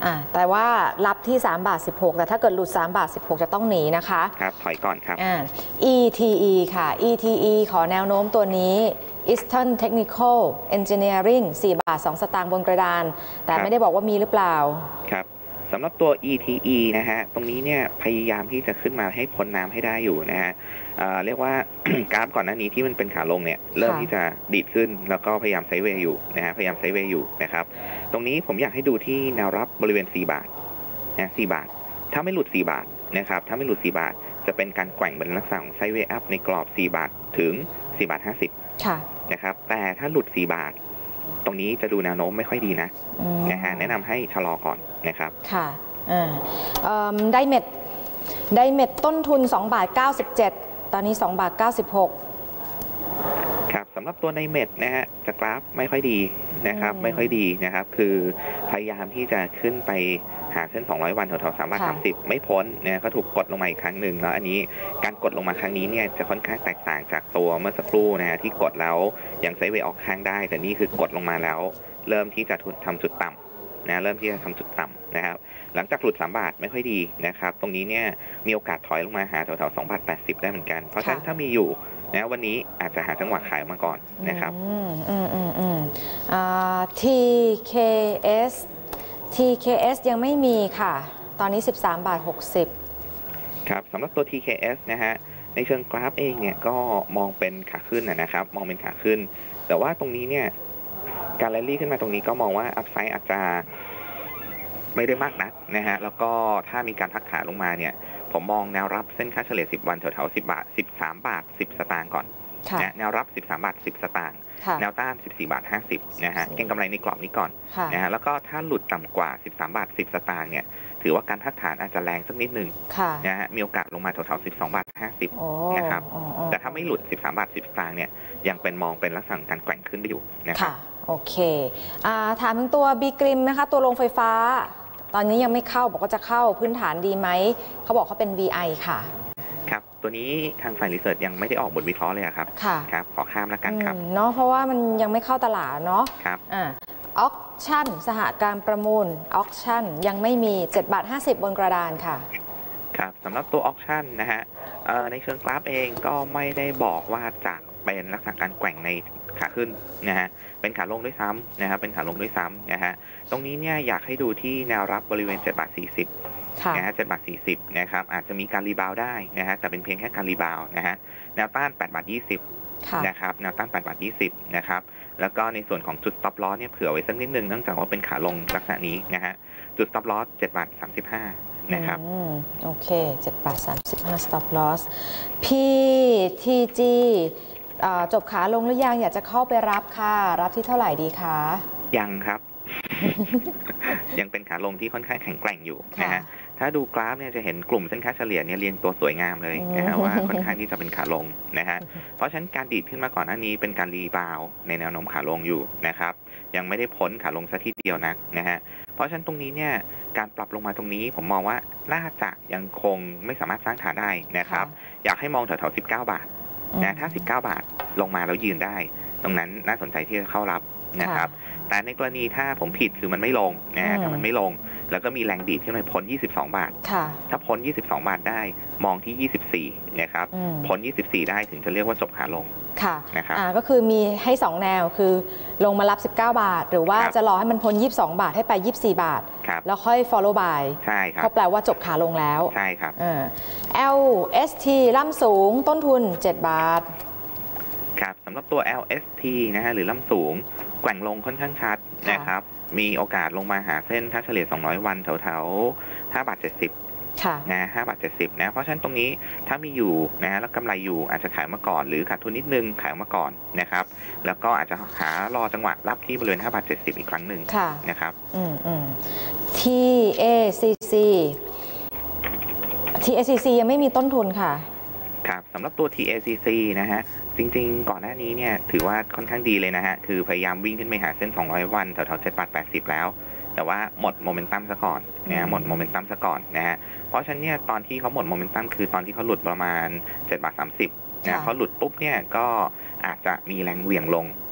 อ่าแต่ว่ารับที่สามบาทสิบหกแต่ถ้าเกิดหลุดสามบาทสิบหกจะต้องหนีนะคะครับถอยก่อนครับอ่า อี ที อี ค่ะ อี ที อี ขอแนวโน้มตัวนี้ Eastern Technical Engineering สี่บาทสองสตางค์บนกระดานแต่ไม่ได้บอกว่ามีหรือเปล่าครับสำหรับตัว อี ที อี นะฮะตรงนี้เนี่ยพยายามที่จะขึ้นมาให้พ้นน้ำให้ได้อยู่นะฮะเรียกว่า กราฟก่อนหน้านี้ที่มันเป็นขาลงเนี่ยเริ่มที่จะดีดขึ้นแล้วก็พยายามไซด์เวย์อยู่นะฮะพยายามไซด์เวย์อยู่นะครับตรงนี้ผมอยากให้ดูที่แนวรับบริเวณสี่บาทนะสี่บาทถ้าไม่หลุดสี่บาทนะครับถ้าไม่หลุดสี่บาทจะเป็นการแกว่งเป็นลักษณะของไซด์เวย์อัพในกรอบสี่บาทถึงสี่บาทห้าสิบค่ะนะครับแต่ถ้าหลุดสี่บาทตรงนี้จะดูแนวโน้มไม่ค่อยดีนะนะฮะแนะนำให้ชะลอก่อนนะครับค่ะอ่าไดเม็ดไดเม็ดต้นทุนสองบาทเก้าสิบเจ็ดตอนนี้สองบาทเก้าสิบหกครับสำหรับตัวในเม็ดนะฮะจะกราฟไม่ค่อยดีนะครับไม่ค่อยดีนะครับคือพยายามที่จะขึ้นไปหาเส้นสองร้อยวันแถวๆสามบาทสามสิบไม่พ้นเนี่ยก็ถูกกดลงมาอีกครั้งหนึ่งแล้วอันนี้การกดลงมาครั้งนี้เนี่ยจะค่อนข้างแตกต่างจากตัวเมื่อสักครู่นะฮะที่กดแล้วยังไซด์เวย์ออกข้างได้แต่นี่คือกดลงมาแล้วเริ่มที่จะทำจุดต่ำนะเริ่มที่จะทำจุดต่ำนะครับหลังจากหลุดสามบาทไม่ค่อยดีนะครับตรงนี้เนี่ยมีโอกาสถอยลงมาหาแถวๆสองบาทแปดสิบได้เหมือนกันเพราะฉะนั้นถ้ามีอยู่นะวันนี้อาจจะหาจังหวะขายมาก่อนนะครับอืมอืมอืมอืมอ่า ที เค เอส ที เค เอส ยังไม่มีค่ะตอนนี้สิบสามบาทหกสิบครับสำหรับตัว ที เค เอส นะฮะในเชิงกราฟเองเนี่ยก็มองเป็นขาขึ้นนะครับมองเป็นขาขึ้นแต่ว่าตรงนี้เนี่ยการแรลลี่ขึ้นมาตรงนี้ก็มองว่าอัพไซด์อาจจะไม่ได้มากนักนะฮะแล้วก็ถ้ามีการพักฐานลงมาเนี่ยผมมองแนวรับเส้นค่าเฉลี่ยสิบวันแถวๆสิบบาทสิบสามบาทสิบสตางค์ก่อนนะแนวรับสิบสามบาทสิบสตางค์แนวต้านสิบสี่บาทห้าสิบนะฮะเก็งกำไรในกรอบนี้ก่อนนะฮะแล้วก็ถ้าหลุดต่ำกว่าสิบสามบาทสิบสตางค์เนี่ยถือว่าการพักฐานอาจจะแรงสักนิดนึงนะฮะมีโอกาสลงมาแถวๆสิบสองบาทห้าสิบนะครับแต่ถ้าไม่หลุดสิบสามบาทสิบสตางค์เนี่ยยังเป็นมองเป็นลักษณะการแกว่งขึ้นได้อยู่นะครับโอเคอ่าถามถึงตัวบีกริมนะคะตัวโรงไฟฟ้าตอนนี้ยังไม่เข้าบอกว่าจะเข้าพื้นฐานดีไหมเขาบอกเขาเป็น วี ไอ ค่ะครับตัวนี้ทางฝ่ายรีเสิร์ชยังไม่ได้ออกบทวิเคราะห์เลยครับค่ะครับขอข้ามแล้วกันครับเนาะเพราะว่ามันยังไม่เข้าตลาดเนาะครับอ่าออกชั่นสหการประมูลออกชั่นยังไม่มีเจ็ดบาทห้าสิบบนกระดานค่ะครับสำหรับตัวออกชั่นนะฮะในเชิงกราฟเองก็ไม่ได้บอกว่าจะเป็นลักษณะการแกว่งในขาขึ้นนะฮะเป็นขาลงด้วยซ้ำนะครับเป็นขาลงด้วยซ้ำนะฮะตรงนี้เนี่ยอยากให้ดูที่แนวรับบริเวณเจ็ดบาทสี่สิบนะฮะเจ็ดบาทสี่สิบนะครับอาจจะมีการรีบาวได้นะฮะแต่เป็นเพียงแค่การรีบาวนะฮะแนวต้านแปดบาทยี่สิบนะครับแนวต้านแปดบาทยี่สิบนะครับแล้วก็ในส่วนของจุด stop loss เนี่ยเผื่อไว้สักนิดนึงเนื่องจากว่าเป็นขาลงลักษณะนี้นะฮะจุด stop loss เจ็ดบาทสามสิบห้านะครับโอเคเจ็ดบาทสามสิบห้า stop loss พี ที จี จบขาลงหรือยังอยากจะเข้าไปรับค่ะรับที่เท่าไหร่ดีคะยังครับ ยังเป็นขาลงที่ค่อนข้างแข็งแกร่งอยู่นะฮะถ้าดูกราฟเนี่ยจะเห็นกลุ่มเส้นค่าเฉลี่ยเนี่ยเรียงตัวสวยงามเลยนะฮะว่าค่อนข้างที่จะเป็นขาลงนะฮะเพราะฉะนั้นการดีดขึ้นมาก่อนหน้านี้เป็นการรีบาวในแนวโน้มขาลงอยู่นะครับยังไม่ได้พ้นขาลงซะทีเดียวนักนะฮะเพราะฉะนั้นตรงนี้เนี่ยการปรับลงมาตรงนี้ผมมองว่าน่าจะยังคงไม่สามารถสร้างฐานได้นะครับอยากให้มองแถวๆสิบเก้าบาทนะถ้าสิบเก้าบาทลงมาแล้วยืนได้ตรงนั้นน่าสนใจที่จะเข้ารับนะครับแต่ในกรณีถ้าผมผิดคือมันไม่ลงนะถ้ามันไม่ลงแล้วก็มีแรงดีดขึ้นไปพ้นยี่สิบสองบาทถ้าพ้นยี่สิบสองบาทได้มองที่ยี่สิบสี่นะครับพ้นยี่สิบสี่ได้ถึงจะเรียกว่าจบขาลงค่ะนะครับก็คือมีให้สองแนวคือลงมารับสิบเก้าบาทหรือว่าจะรอให้มันพ้นยี่สิบสองบาทให้ไปยี่สิบสี่บาทแล้วค่อย follow by ใช่ครับเขาแปลว่าจบขาลงแล้วใช่ครับแอล เอส ที ล่ำสูงต้นทุนเจ็ดบาทครับสำหรับตัว แอล เอส ที นะฮะหรือล่ำสูงแกว่งลงค่อนข้างชัดนะครับมีโอกาสลงมาหาเส้นค่าเฉลี่ยสองร้อยวันแถวๆห้าบาทเจ็ดสิบนะห้าบาทเจ็ดสิบนะเพราะฉะนั้นตรงนี้ถ้ามีอยู่นะแล้วกำไรอยู่อาจจะขายมาก่อนหรือขาดทุนนิดนึงขายมาก่อนนะครับแล้วก็อาจจะหารอจังหวะรับที่บริเวณห้าบาทเจ็ดสิบอีกครั้งหนึ่งนะครับอืมอืม ที เอ ซี ซี ที เอ ซี ซี ยังไม่มีต้นทุนค่ะครับสำหรับตัว ที เอ ซี ซี นะฮะจริงๆก่อนหน้านี้เนี่ยถือว่าค่อนข้างดีเลยนะฮะคือพยายามวิ่งขึ้นไปหาเส้นสองร้อยวันแถวๆเจ็ดบาทแปดสิบแล้วแต่ว่าหมดโมเมนตัมซะก่อนนะหมดโมเมนตัมซะก่อนนะฮะเพราะฉะนั้นเนี่ยตอนที่เขาหมดโมเมนตัมคือตอนที่เขาหลุดประมาณเจ็ดบาทสามสิบนะพอหลุดปุ๊บเนี่ยก็อาจจะมีแรงเหวี่ยงลง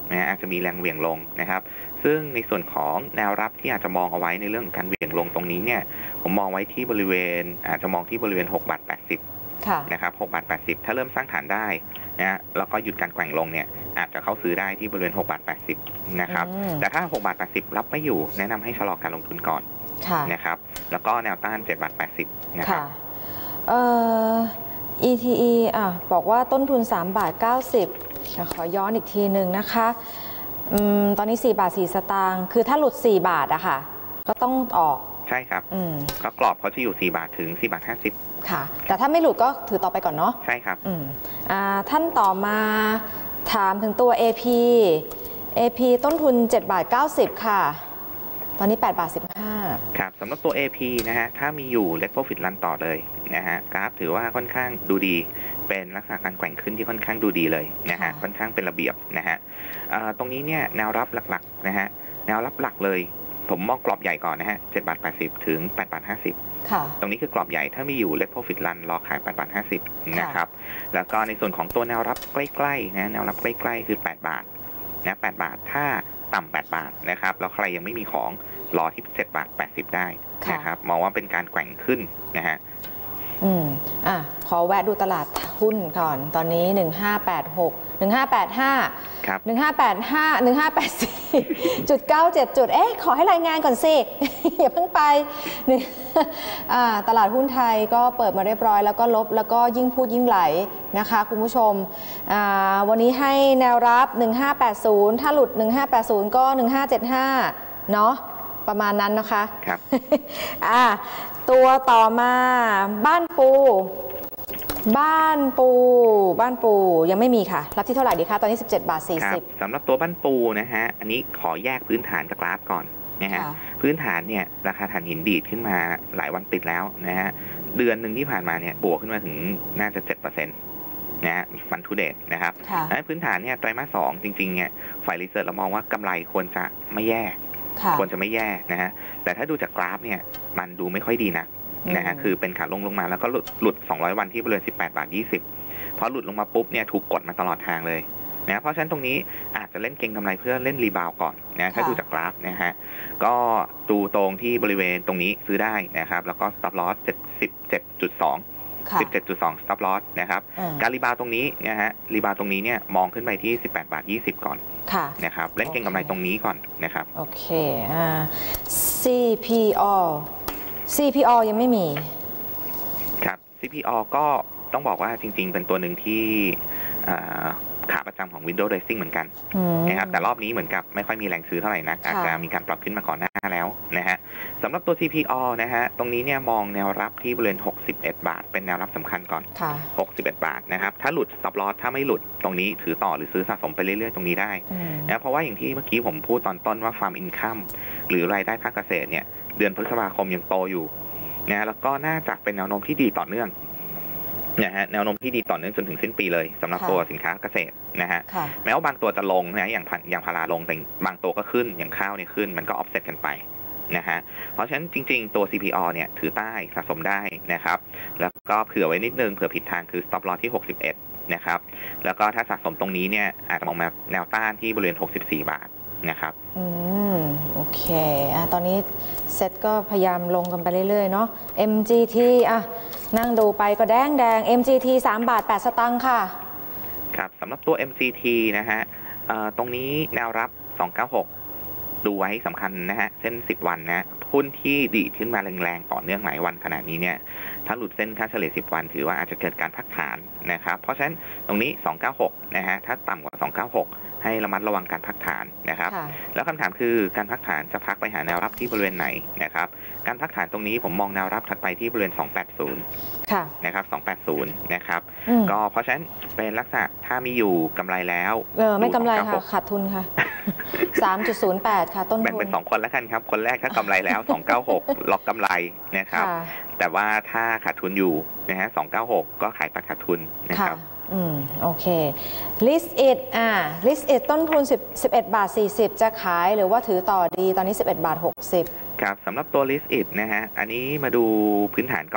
นะอาจจะมีแรงเหวี่ยงลงนะครับซึ่งในส่วนของแนวรับที่อาจจะมองเอาไว้ในเรื่องของการเหวี่ยงลงตรงนี้เนี่ยผมมองไว้ที่บริเวณอาจจะมองที่บริเวณหกบาทแปดสิบนะครับหกบาทแปดสิบถ้าเริ่มสร้างฐานได้นะแล้วก็หยุดการแกว่งลงเนี่ยอาจจะเข้าซื้อได้ที่บริเวณหกบาทแปดสิบนะครับแต่ถ้าหกบาทแปดสิบรับไม่อยู่แนะนำให้ชะลอการลงทุนก่อนนะครับแล้วก็แนวต้านเจ็ดบาทแปดสิบนะครับเอ่อ อี ที อี อ่ะบอกว่าต้นทุนสามบาทเก้าสิบขอย้อนอีกทีหนึ่งนะคะอืมตอนนี้สี่บาทสี่สตางค์คือถ้าหลุดสี่บาทอะค่ะก็ต้องออกใช่ครับก็กรอบเขาจะอยู่สี่บาทถึงสี่บาทห้าสิบค่ะแต่ถ้าไม่หลุดก็ถือต่อไปก่อนเนาะใช่ครับอืมอ่าท่านต่อมาถามถึงตัว เอ พี เอ พี ต้นทุนเจ็ดบาทเก้าสิบค่ะตอนนี้แปดบาทสิบห้าครับสำหรับตัว เอ พี นะฮะถ้ามีอยู่ Let Profit Run ต่อเลยนะฮะกราฟถือว่าค่อนข้างดูดีเป็นลักษณะการแกว่งขึ้นที่ค่อนข้างดูดีเลยนะฮะค่อนข้างเป็นระเบียบนะฮะตรงนี้เนี่ยแนวรับหลักๆนะฮะแนวรับหลักเลยผมมองกรอบใหญ่ก่อนนะฮะเจ็ดบาทแปดสิบถึงแปดบาทห้าสิบตรงนี้คือกรอบใหญ่ถ้ามีอยู่ Let Profit Run รอขายแปดบาทห้าสิบนะครับแล้วก็ในส่วนของตัวแนวรับใกล้ๆนะแนวรับใกล้ๆคือแปดบาทนะแปดบาทถ้าต่ำแปดบาทนะครับแล้วใครยังไม่มีของรอที่เจ็ดบาทแปดสิบได้นะครับมองว่าเป็นการแกว่งขึ้นนะฮะอืมอ่ะขอแวะดูตลาดหุ้นก่อนตอนนี้หนึ่งห้าแปดหก หนึ่งห้าแปดห้าครับหนึ่งห้าแปดห้า หนึ่งห้าแปดสี่ จุดเก้าเจ็ดจุดเอ๊ะขอให้รายงานก่อนสิ อย่าเพิ่งไปอ่าตลาดหุ้นไทยก็เปิดมาเรียบร้อยแล้วก็ลบแล้วก็ยิ่งพูดยิ่งไหลนะคะคุณผู้ชมอ่าวันนี้ให้แนวรับหนึ่งห้าแปดศูนย์ถ้าหลุดหนึ่งห้าแปดศูนย์ก็หนึ่งห้าเจ็ดห้าเนาะประมาณนั้นนะคะครับอ่าตัวต่อมาบ้านปูบ้านปูบ้านปูยังไม่มีค่ะรับที่เท่าไหร่ดีคะตอนนี้สิบเจ็ดบาทสี่สิบสำหรับตัวบ้านปูนะฮะอันนี้ขอแยกพื้นฐานกับกราฟก่อนนะฮะพื้นฐานเนี่ยราคาถ่านหินดีดขึ้นมาหลายวันติดแล้วนะฮะเดือนหนึ่งที่ผ่านมาเนี่ยบวกขึ้นมาถึงน่าจะ เจ็ดเปอร์เซ็นต์ นะฮะมันทูเดตนะครับพื้นฐานเนี่ยไตรมาสสองจริงๆเนี่ยฝ่ายรีเสิร์ชเรามองว่ากำไรควรจะไม่แย่ควรจะไม่แย่นะฮะแต่ถ้าดูจากกราฟเนี่ยมันดูไม่ค่อยดีนะนะฮะคือเป็นขาลงลงมาแล้วก็หลุดหลุดสองร้อยวันที่บริเวณสิบแปดบาทยี่สิบพอหลุดลงมาปุ๊บเนี่ยถูกกดมาตลอดทางเลยนะเพราะฉะนั้นตรงนี้อาจจะเล่นเก็งกำไรเพื่อเล่นรีบาวก่อนนะถ้าดูจากกราฟนะฮะก็ดูตรงที่บริเวณตรงนี้ซื้อได้นะครับแล้วก็ stop loss เจ็ดสิบเจ็ดจุดสอง สิบเจ็ดจุดสอง stop loss นะครับการรีบาวตรงนี้นะฮะรีบาวตรงนี้เนี่ยมองขึ้นไปที่สิบแปดบาทยี่สิบก่อนนะครับเล่นเก็งกำไรตรงนี้ก่อนนะครับโอเคอ่า ซี พี โอ ซี พี โอ ยังไม่มีครับ ซี พี โอ ก็ต้องบอกว่าจริงๆเป็นตัวหนึ่งที่ขาประจำของ Windows Dressing เหมือนกันนะครับแต่รอบนี้เหมือนกับไม่ค่อยมีแรงซื้อเท่าไหร่นักอาจจะมีการปรับขึ้นมาก่อนหน้าแล้วนะฮะสำหรับตัว ซี พี โอ นะฮะตรงนี้เนี่ยมองแนวรับที่บริเวณหกสิบเอ็ดบาทเป็นแนวรับสำคัญก่อนหกสิบเอ็ดบาทนะครับถ้าหลุด stop loss ถ้าไม่หลุดตรงนี้ถือต่อหรือซื้อสะสมไปเรื่อยๆตรงนี้ได้นะเพราะว่าอย่างที่เมื่อกี้ผมพูดตอนต้นว่า Farm Income หรือรายได้ภาคเกษตรเนี่ยเดือนพฤษภาคมยังโตอยู่นะแล้วก็น่าจะเป็นแนวโน้มที่ดีต่อเนื่องนะฮะแนวโน้มที่ดีต่อเนื่องจนถึงสิ้นปีเลยสำหรับตัวสินค้าเกษตรนะฮะแม้ว่าบางตัวจะลงนะอย่างอย่างพาราลงแต่บางตัวก็ขึ้นอย่างข้าวเนี่ยขึ้นมันก็ออฟเซ็ตกันไปนะฮะเพราะฉะนั้นจริงๆตัว ซี พี โอ เนี่ยถือใต้สะสมได้นะครับแล้วก็เผื่อไว้นิดนึงเผื่อผิดทางคือ stop loss ที่หกสิบเอ็ดนะครับแล้วก็ถ้าสะสมตรงนี้เนี่ยอาจจะมองมาแนวต้านที่บริเวณหกสิบสี่บาทนะครับอืมโอเคอ่ะตอนนี้เซ็ตก็พยายามลงกันไปเรื่อยๆเนาะ เอ็ม จี ที อ่ะนั่งดูไปก็แดงแดง เอ็ม จี ที สามบาทแปดสตางค์ค่ะครับสำหรับตัว เอ็ม จี ที นะฮะตรงนี้แนวรับสองเก้าหกดูไว้สำคัญนะฮะเส้นสิบวันนะหุ้นที่ดีขึ้นมาแรงๆต่อเนื่องหลายวันขนาดนี้เนี่ยถ้าหลุดเส้นค่าเฉลี่ยสิบวันถือว่าอาจจะเกิดการพักฐานนะครับเพราะฉะนั้นตรงนี้สองเก้าหกนะฮะถ้าต่ำกว่าสองเก้าหกให้ระมัดระวังการพักฐานนะครับแล้วคำถามคือการพักฐานจะพักไปหาแนวรับที่บริเวณไหนนะครับการพักฐานตรงนี้ผมมองแนวรับถัดไปที่บริเวณสองแปดศูนย์นะครับสองแปดศูนย์นะครับก็เพราะฉะนั้นเป็นลักษณะถ้ามีอยู่กำไรแล้วเออไม่กำไรค่ะขาดทุนค่ะ สามจุดศูนย์แปด ค่ะต้นทุนแบ่งเป็นสองคนแล้วกันครับคนแรกถ้ากำไรแล้วสองเก้าหกล็อกกำไรนะครับแต่ว่าถ้าขาดทุนอยู่นะฮะสองเก้าหกก็ขายตัดขาดทุนนะครับอืมโอเค list it อ่า list it ต้นทุนสิบ สิบเอ็ดบาทสี่สิบจะขายหรือว่าถือต่อดีตอนนี้สิบเอ็ดบาทหกสิบครับสำหรับตัว list it นะฮะอันนี้มาดูพื้นฐานก่อน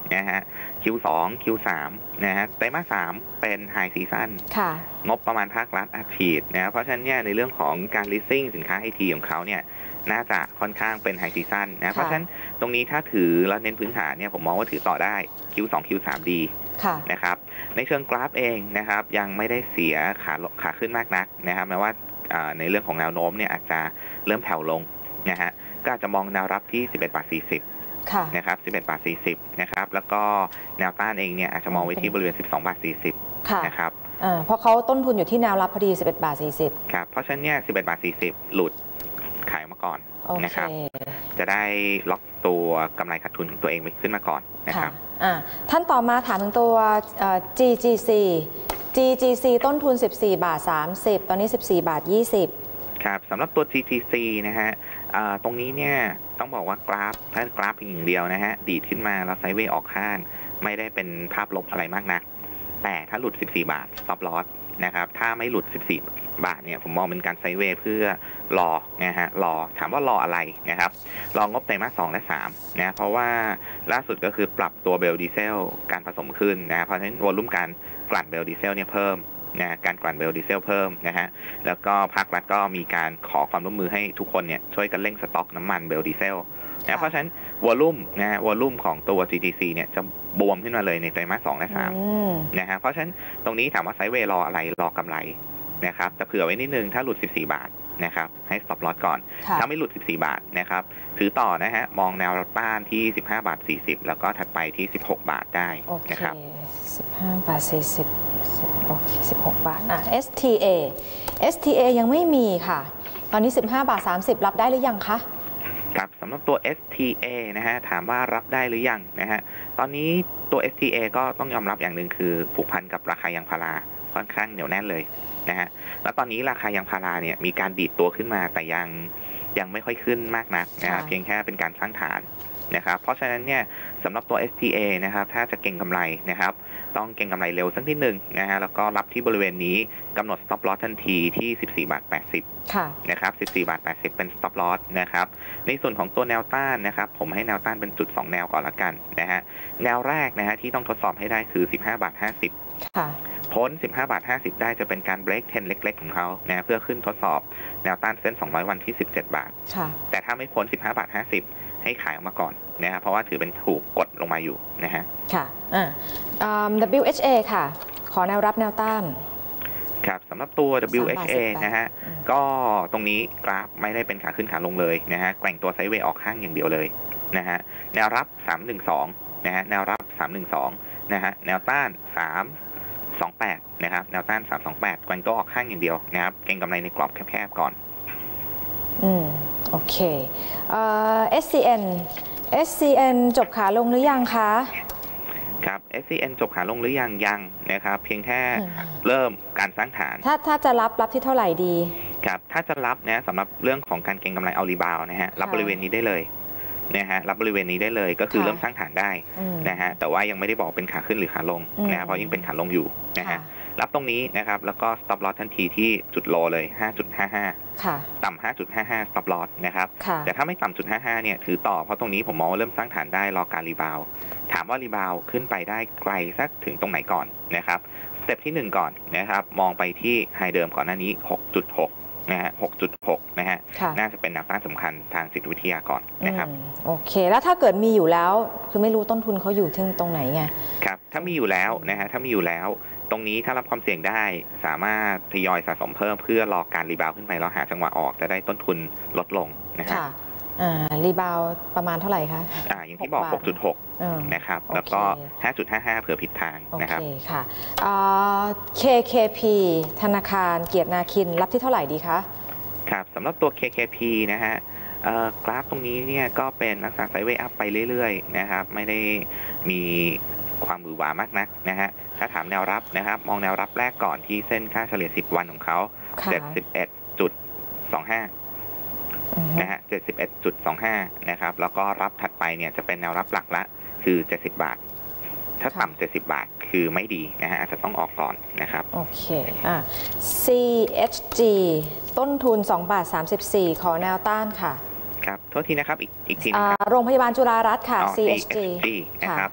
นะฮะ คิว สอง คิว สาม นะฮะไตรมาสสามเป็นไฮซีซั่นงบประมาณภาครัฐอัดฉีดนะเพราะฉะนั้นเนี่ยในเรื่องของการ leasing สินค้าไอทีของเขาเนี่ยน่าจะค่อนข้างเป็นไฮซีซั่นนะเพราะฉะนั้นตรงนี้ถ้าถือแล้วเน้นพื้นฐานเนี่ยผมมองว่าถือต่อได้ คิว สอง คิว สาม ดีนะครับในเชิงกราฟเองนะครับยังไม่ได้เสียขาขาขึ้นมากนักนะครับแม้ว่าในเรื่องของแนวโน้มเนี่ยอาจจะเริ่มแผ่วลงนะฮะก็อาจจะมองแนวรับที่สิบเอ็ดบาทสี่สิบนะครับสิบเอ็ดบาทสี่สิบนะครับแล้วก็แนวต้านเองเนี่ยอาจจะมองไว้ที่บริเวณสิบสองบาทสี่สิบนะครับเพราะเขาต้นทุนอยู่ที่แนวรับพอดีสิบเอ็ดบาทสี่สิบครับเพราะฉะนั้นเนี่ยสิบเอ็ดบาทสี่สิบหลุดขายมาก่อนนะครับจะได้ล็อกตัวกำไรขาดทุนของตัวเองไปขึ้นมาก่อนนะครับท่านต่อมาถามถึงตัว จี จี ซี จี จี ซี ต้นทุนสิบสี่บาทสามสิบตอนนี้สิบสี่บาทยี่สิบครับสำหรับตัว จี จี ซี นะฮะตรงนี้เนี่ยต้องบอกว่ากราฟถ้ากราฟเพียงอย่างเดียวนะฮะดีดขึ้นมาแล้วไซด์เวย์ออกข้างไม่ได้เป็นภาพลบอะไรมากนักแต่ถ้าหลุดสิบสี่บาท stop loss นะครับถ้าไม่หลุดสิบสี่บาทเนี่ยผมมองเป็นการไซด์เวย์เพื่อรอนะฮะรอถามว่ารออะไรนะครับรองบไตรมาสสองและสามนะเพราะว่าล่าสุดก็คือปรับตัวเบลดีเซลการผสมขึ้นนะเพราะฉะนั้นวอลุ่มการกลั่นเบลดีเซลเนี่ยเพิ่มนะการกลั่นเบลดีเซลเพิ่มนะฮะแล้วก็ภาครัฐก็มีการขอความร่วมมือให้ทุกคนเนี่ยช่วยกันเร่งสต็อกน้ำมันเบลดีเซลนะเพราะฉะนั้นวอลุ่มนะวอลุ่มของตัว จี จี ซี เนี่ยจะบวมขึ้นมาเลยในไตรมาสสองและสามนะฮะเพราะฉะนั้นตรงนี้ถามว่าไซด์เวย์รออะไรรอกำไรนะครับแต่เผื่อไว้นิดนึงถ้าหลุดสิบสี่บาทนะครับให้ stop loss ก่อนถ้าไม่หลุดสิบสี่บาทนะครับถือต่อนะฮะมองแนวต้านที่สิบห้าบาทสี่สิบแล้วก็ถัดไปที่สิบหกบาทได้นะครับสิบห้าบาทสี่สิบโอเคสิบหกบาทอ่ะ เอส ที เอ เอส ที เอ ยังไม่มีค่ะตอนนี้สิบห้าบาทสามสิบรับได้หรือยังคะครับสำหรับตัว เอส ที เอ นะฮะถามว่ารับได้หรือยังนะฮะตอนนี้ตัว เอส ที เอ ก็ต้องยอมรับอย่างหนึ่งคือผูกพันกับราคายางพาราค่อนข้างเหนียวแน่นเลยนะฮะแล้วตอนนี้ราคายางพาราเนี่ยมีการดีดตัวขึ้นมาแต่ยังยังไม่ค่อยขึ้นมากนักนะฮะเพียงแค่เป็นการสร้างฐานนะครับเพราะฉะนั้นเนี่ยสำหรับตัว เอส ที เอ นะครับถ้าจะเก็งกำไรนะครับต้องเก็งกำไรเร็วสักนิดหนึ่งนะฮะแล้วก็รับที่บริเวณนี้กำหนด stop loss ทันทีที่สิบสี่บาทแปดสิบนะครับสิบสี่บาทแปดสิบเป็น stop loss นะครับในส่วนของตัวแนวต้านนะครับผมให้แนวต้านเป็นจุดสองแนวก่อนละกันนะฮะแนวแรกนะฮะที่ต้องทดสอบให้ได้คือสิบห้าบาทห้าสิบพ้นสิบห้าบาทห้าสิบได้จะเป็นการเบรกเทรนเล็กๆของเขานะเพื่อขึ้นทดสอบแนวต้านเส้นสองร้อยวันที่สิบเจ็ดบาทแต่ถ้าไม่พ้นสิบห้าบาทห้าสิบให้ขายออกมาก่อนนะครับเพราะว่าถือเป็นถูกกดลงมาอยู่นะฮะค่ะอ่า ดับเบิลยู เอช เอ ค่ะขอแนวรับแนวต้านครับสำหรับตัว ดับเบิลยู เอช เอ นะฮะก็ตรงนี้กราฟไม่ได้เป็นขาขึ้นขาลงเลยนะฮะแกว่งตัวไซด์เวย์ออกข้างอย่างเดียวเลยนะฮะแนวรับสามหนึ่งสองนะฮะแนวรับสามหนึ่งสองนะฮะแนวต้านสามสองแปดนะครับแนวต้านสามสองแปดแกว่งตัวออกข้างอย่างเดียวนะครับเก็งกำไรในกรอบแคบๆก่อนอืมโอเคเอ่อ เอส ซี เอ็น เอส ซี เอ็น จบขาลงหรือยังคะครับ เอส ซี เอ็น จบขาลงหรือยังยังนะครับเพียงแค่เริ่มการสร้างฐานถ้าถ้าจะรับรับที่เท่าไหร่ดีครับถ้าจะรับนะสำหรับเรื่องของการเก็งกำไรเอารีบาวนะฮะรับบริเวณนี้ได้เลยนะฮะรับบริเวณนี้ได้เลยก็คือเริ่มสร้างฐานได้นะฮะแต่ว่ายังไม่ได้บอกเป็นขาขึ้นหรือขาลงนะเพราะยังเป็นขาลงอยู่นะฮะรับตรงนี้นะครับแล้วก็ stop loss ทันทีที่จุดโลเลย ห้าจุดห้าห้า ต่ำ ห้าจุดห้าห้า stop loss นะครับแต่ถ้าไม่ต่ำจุดห้าห้าเนี่ยถือต่อเพราะตรงนี้ผมมองว่าเริ่มสร้างฐานได้รอการรีบาวถามว่ารีบาวขึ้นไปได้ไกลสักถึงตรงไหนก่อนนะครับสเต็ปที่หนึ่งก่อนนะครับมองไปที่ไฮเดิมก่อนหน้านี้ หกจุดหก นะฮะ หกจุดหก นะฮะน่าจะเป็นแนวต้านสำคัญทางจิตวิทยาก่อนนะครับโอเคแล้วถ้าเกิดมีอยู่แล้วคือไม่รู้ต้นทุนเขาอยู่ที่ตรงไหนไงครับถ้ามีอยู่แล้วนะฮะถ้ามีอยู่แล้วตรงนี้ถ้ารับความเสี่ยงได้สามารถทยอยสะสมเพิ่มเพื่อรอการรีบาวขึ้นไปแล้วหาจังหวะออกจะได้ต้นทุนลดลงนะครับอ่ารีบาวประมาณเท่าไหร่คะอ่าอย่างที่บอก หกจุดหก นะครับแล้วก็ ห้าจุดห้าห้า เผื่อผิดทางนะครับโอเคค่ะอ่า เค เค พี ธนาคารเกียรตินาคินรับที่เท่าไหร่ดีคะครับสำหรับตัว เค เค พี นะฮะกราฟตรงนี้เนี่ยก็เป็นลักษณะไซด์เวย์อัพไปเรื่อยๆนะครับไม่ได้มีความมือหวามากนักนะฮะถ้าถามแนวรับนะครับมองแนวรับแรกก่อนที่เส้นค่าเฉลี่ยสิบวันของเขา เจ็ดสิบเอ็ดจุดสองห้า นะฮะ เจ็ดสิบเอ็ดจุดสองห้า นะครับแล้วก็รับถัดไปเนี่ยจะเป็นแนวรับหลักละคือเจ็ดสิบบาทถ้าต่ำเจ็ดสิบบาทคือไม่ดีนะฮะอาจจะต้องออกก่อนนะครับโอเคอ่ะ ซี เอช จี ต้นทุนสองบาทสามสิบสี่ขอแนวต้านค่ะครับโทษทีนะครับอีกอีกทีนะครับโรงพยาบาลจุฬารัตน์ค่ะ ซี เอช จีนะครับ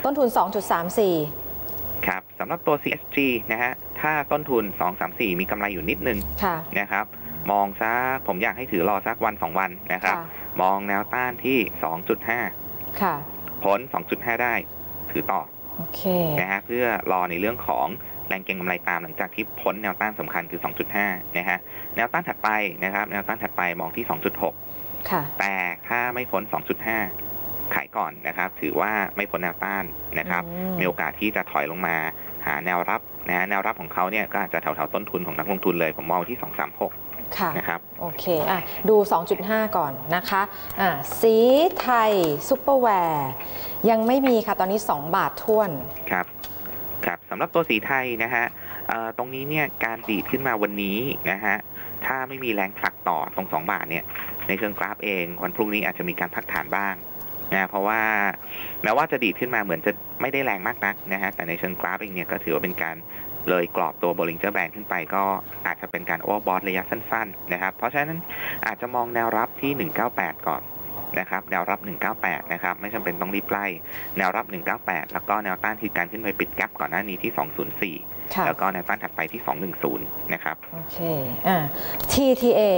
ต้นทุน สองจุดสามสี่ครับสำหรับตัว ซี เอส จี นะฮะถ้าต้นทุนสอง สาม สี่มีกำไรอยู่นิดนึงนะครับมองซะผมอยากให้ถือรอสักวันสองวันนะครับมองแนวต้านที่ สองจุดห้าค่ะพ้น สองจุดห้า ได้ถือต่อโอเคนะฮะเพื่อรอในเรื่องของแรงเก็งกำไรตามหลังจากที่พ้นแนวต้านสำคัญคือ สองจุดห้า นะฮะแนวต้านถัดไปนะครับแนวต้านถัดไปมองที่ สองจุดหกค่ะแต่ถ้าไม่พ้น สองจุดห้า ขายก่อนนะครับถือว่าไม่พ้นแนวต้านนะครับมีโอกาสที่จะถอยลงมาหาแนวรับนะแนวรับของเขาเนี่ยก็อาจจะแถวๆต้นทุนของนักลงทุนเลยผมมองที่ สองสามหกค่ะนะครับโอเคอ่ะดู สองจุดห้า ก่อนนะคะอ่ะสีไทยซุปเปอร์แวร์ยังไม่มีค่ะตอนนี้สองบาทท้วนครับครับสำหรับตัวสีไทยนะฮะตรงนี้เนี่ยการดีดขึ้นมาวันนี้นะฮะถ้าไม่มีแรงผลักต่อตรงสองบาทเนี่ยในเชิงกราฟเองวันพรุ่งนี้อาจจะมีการพักฐานบ้างนะเพราะว่าแม้ว่าจะดีดขึ้นมาเหมือนจะไม่ได้แรงมากนักนะฮะแต่ในเชิงกราฟเองเนี่ยก็ถือว่าเป็นการเลยกรอบตัว Bollinger Band ขึ้นไปก็อาจจะเป็นการโอเวอร์บอทระยะสั้นๆนะครับเพราะฉะนั้นอาจจะมองแนวรับที่หนึ่งเก้าแปดก่อนนะครับแนวรับหนึ่งเก้าแปดนะครับไม่จำเป็นต้องรีบไล่แนวรับหนึ่งเก้าแปดแล้วก็แนวต้านคือการขึ้นไปปิดแกปก่อนหน้านี้ที่สองศูนย์สี่แล้วก็แนวต้านถัดไปที่สองหนึ่งศูนย์นะครับโอเคอ่า ที ที เอ